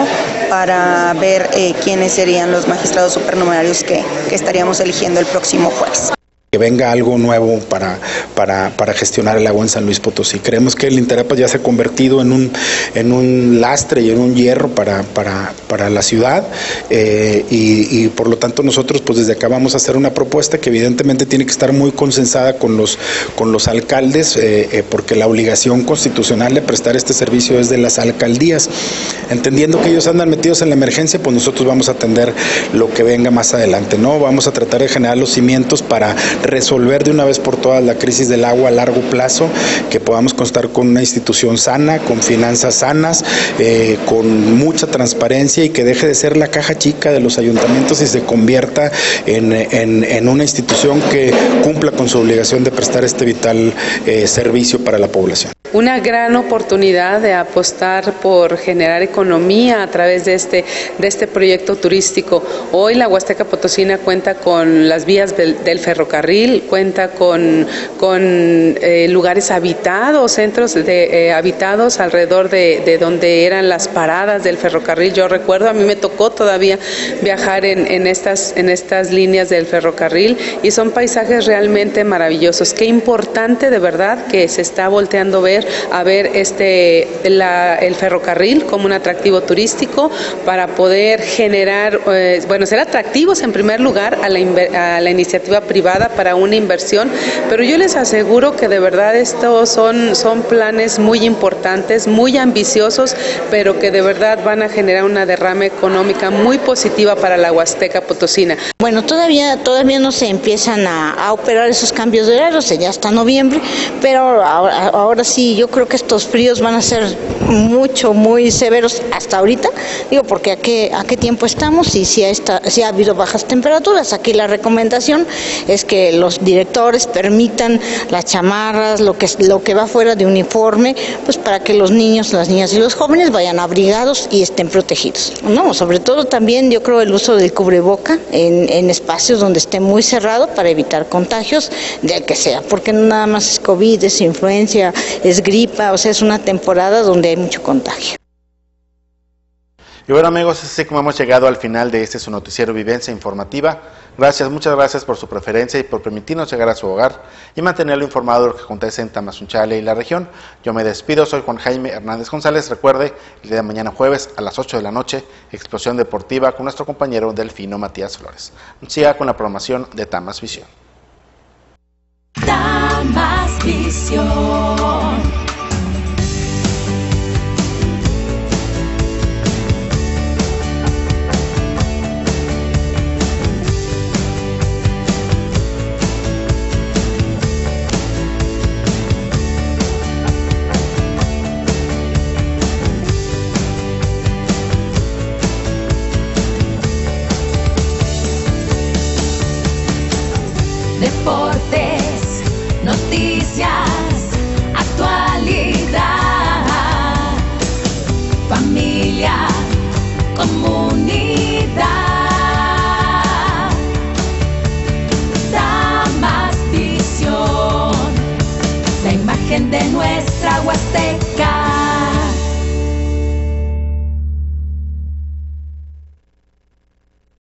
Y: para ver eh, quiénes serían los magistrados supernumerarios que, que estaríamos eligiendo el próximo jueves.
W: Que venga algo nuevo para, para, para gestionar el agua en San Luis Potosí. Creemos que el Interapas ya se ha convertido en un, en un lastre y en un hierro para, para, para la ciudad, eh, y, y por lo tanto nosotros pues desde acá vamos a hacer una propuesta que evidentemente tiene que estar muy consensada con los, con los alcaldes, eh, eh, porque la obligación constitucional de prestar este servicio es de las alcaldías. Entendiendo que ellos andan metidos en la emergencia, pues nosotros vamos a atender lo que venga más adelante, ¿no? Vamos a tratar de generar los cimientos para resolver de una vez por todas la crisis del agua a largo plazo, que podamos contar con una institución sana, con finanzas sanas, eh, con mucha transparencia, y que deje de ser la caja chica de los ayuntamientos y se convierta en, en, en una institución que cumpla con su obligación de prestar este vital eh, servicio para la población.
E: Una gran oportunidad de apostar por generar economía a través de este, de este proyecto turístico. Hoy la Huasteca Potosina cuenta con las vías del, del ferrocarril, cuenta con, con eh, lugares habitados, centros de, eh, habitados alrededor de, de donde eran las paradas del ferrocarril. Yo recuerdo, a mí me tocó todavía viajar en, en, estas, en estas líneas del ferrocarril, y son paisajes realmente maravillosos. Qué importante de verdad que se está volteando a ver a ver este la, el ferrocarril como un atractivo turístico para poder generar, eh, bueno, ser atractivos en primer lugar a la, a la iniciativa privada para una inversión, pero yo les aseguro que de verdad estos son, son planes muy importantes, muy ambiciosos, pero que de verdad van a generar una derrama económica muy positiva para la Huasteca Potosina.
F: Bueno, todavía, todavía no se empiezan a, a operar esos cambios de horarios, ya hasta noviembre, pero ahora, ahora sí, yo creo que estos fríos van a ser mucho, muy severos hasta ahorita, digo, porque a qué, a qué tiempo estamos, y si, esta, si ha habido bajas temperaturas. Aquí la recomendación es que los directores permitan las chamarras, lo que, lo que va fuera de uniforme, pues para que los niños, las niñas y los jóvenes vayan abrigados y estén protegidos, ¿no? Sobre todo también yo creo el uso del cubreboca en, en espacios donde esté muy cerrado para evitar contagios del que sea, porque no nada más es COVID, es influencia, es gripa, o sea, es una temporada donde hay mucho contagio.
B: Y bueno, amigos, así como hemos llegado al final de este su noticiero Vivencia Informativa. Gracias, muchas gracias por su preferencia y por permitirnos llegar a su hogar y mantenerlo informado de lo que acontece en Tamazunchale y la región. Yo me despido, soy Juan Jaime Hernández González. Recuerde, el día de mañana jueves a las ocho de la noche, Explosión Deportiva con nuestro compañero Delfino Matías Flores. Siga con la programación de Tamas Visión.
A: Tamas Visión. Deportes, noticias, actualidad, familia, comunidad. Tamas Visión, la imagen de nuestra Huasteca.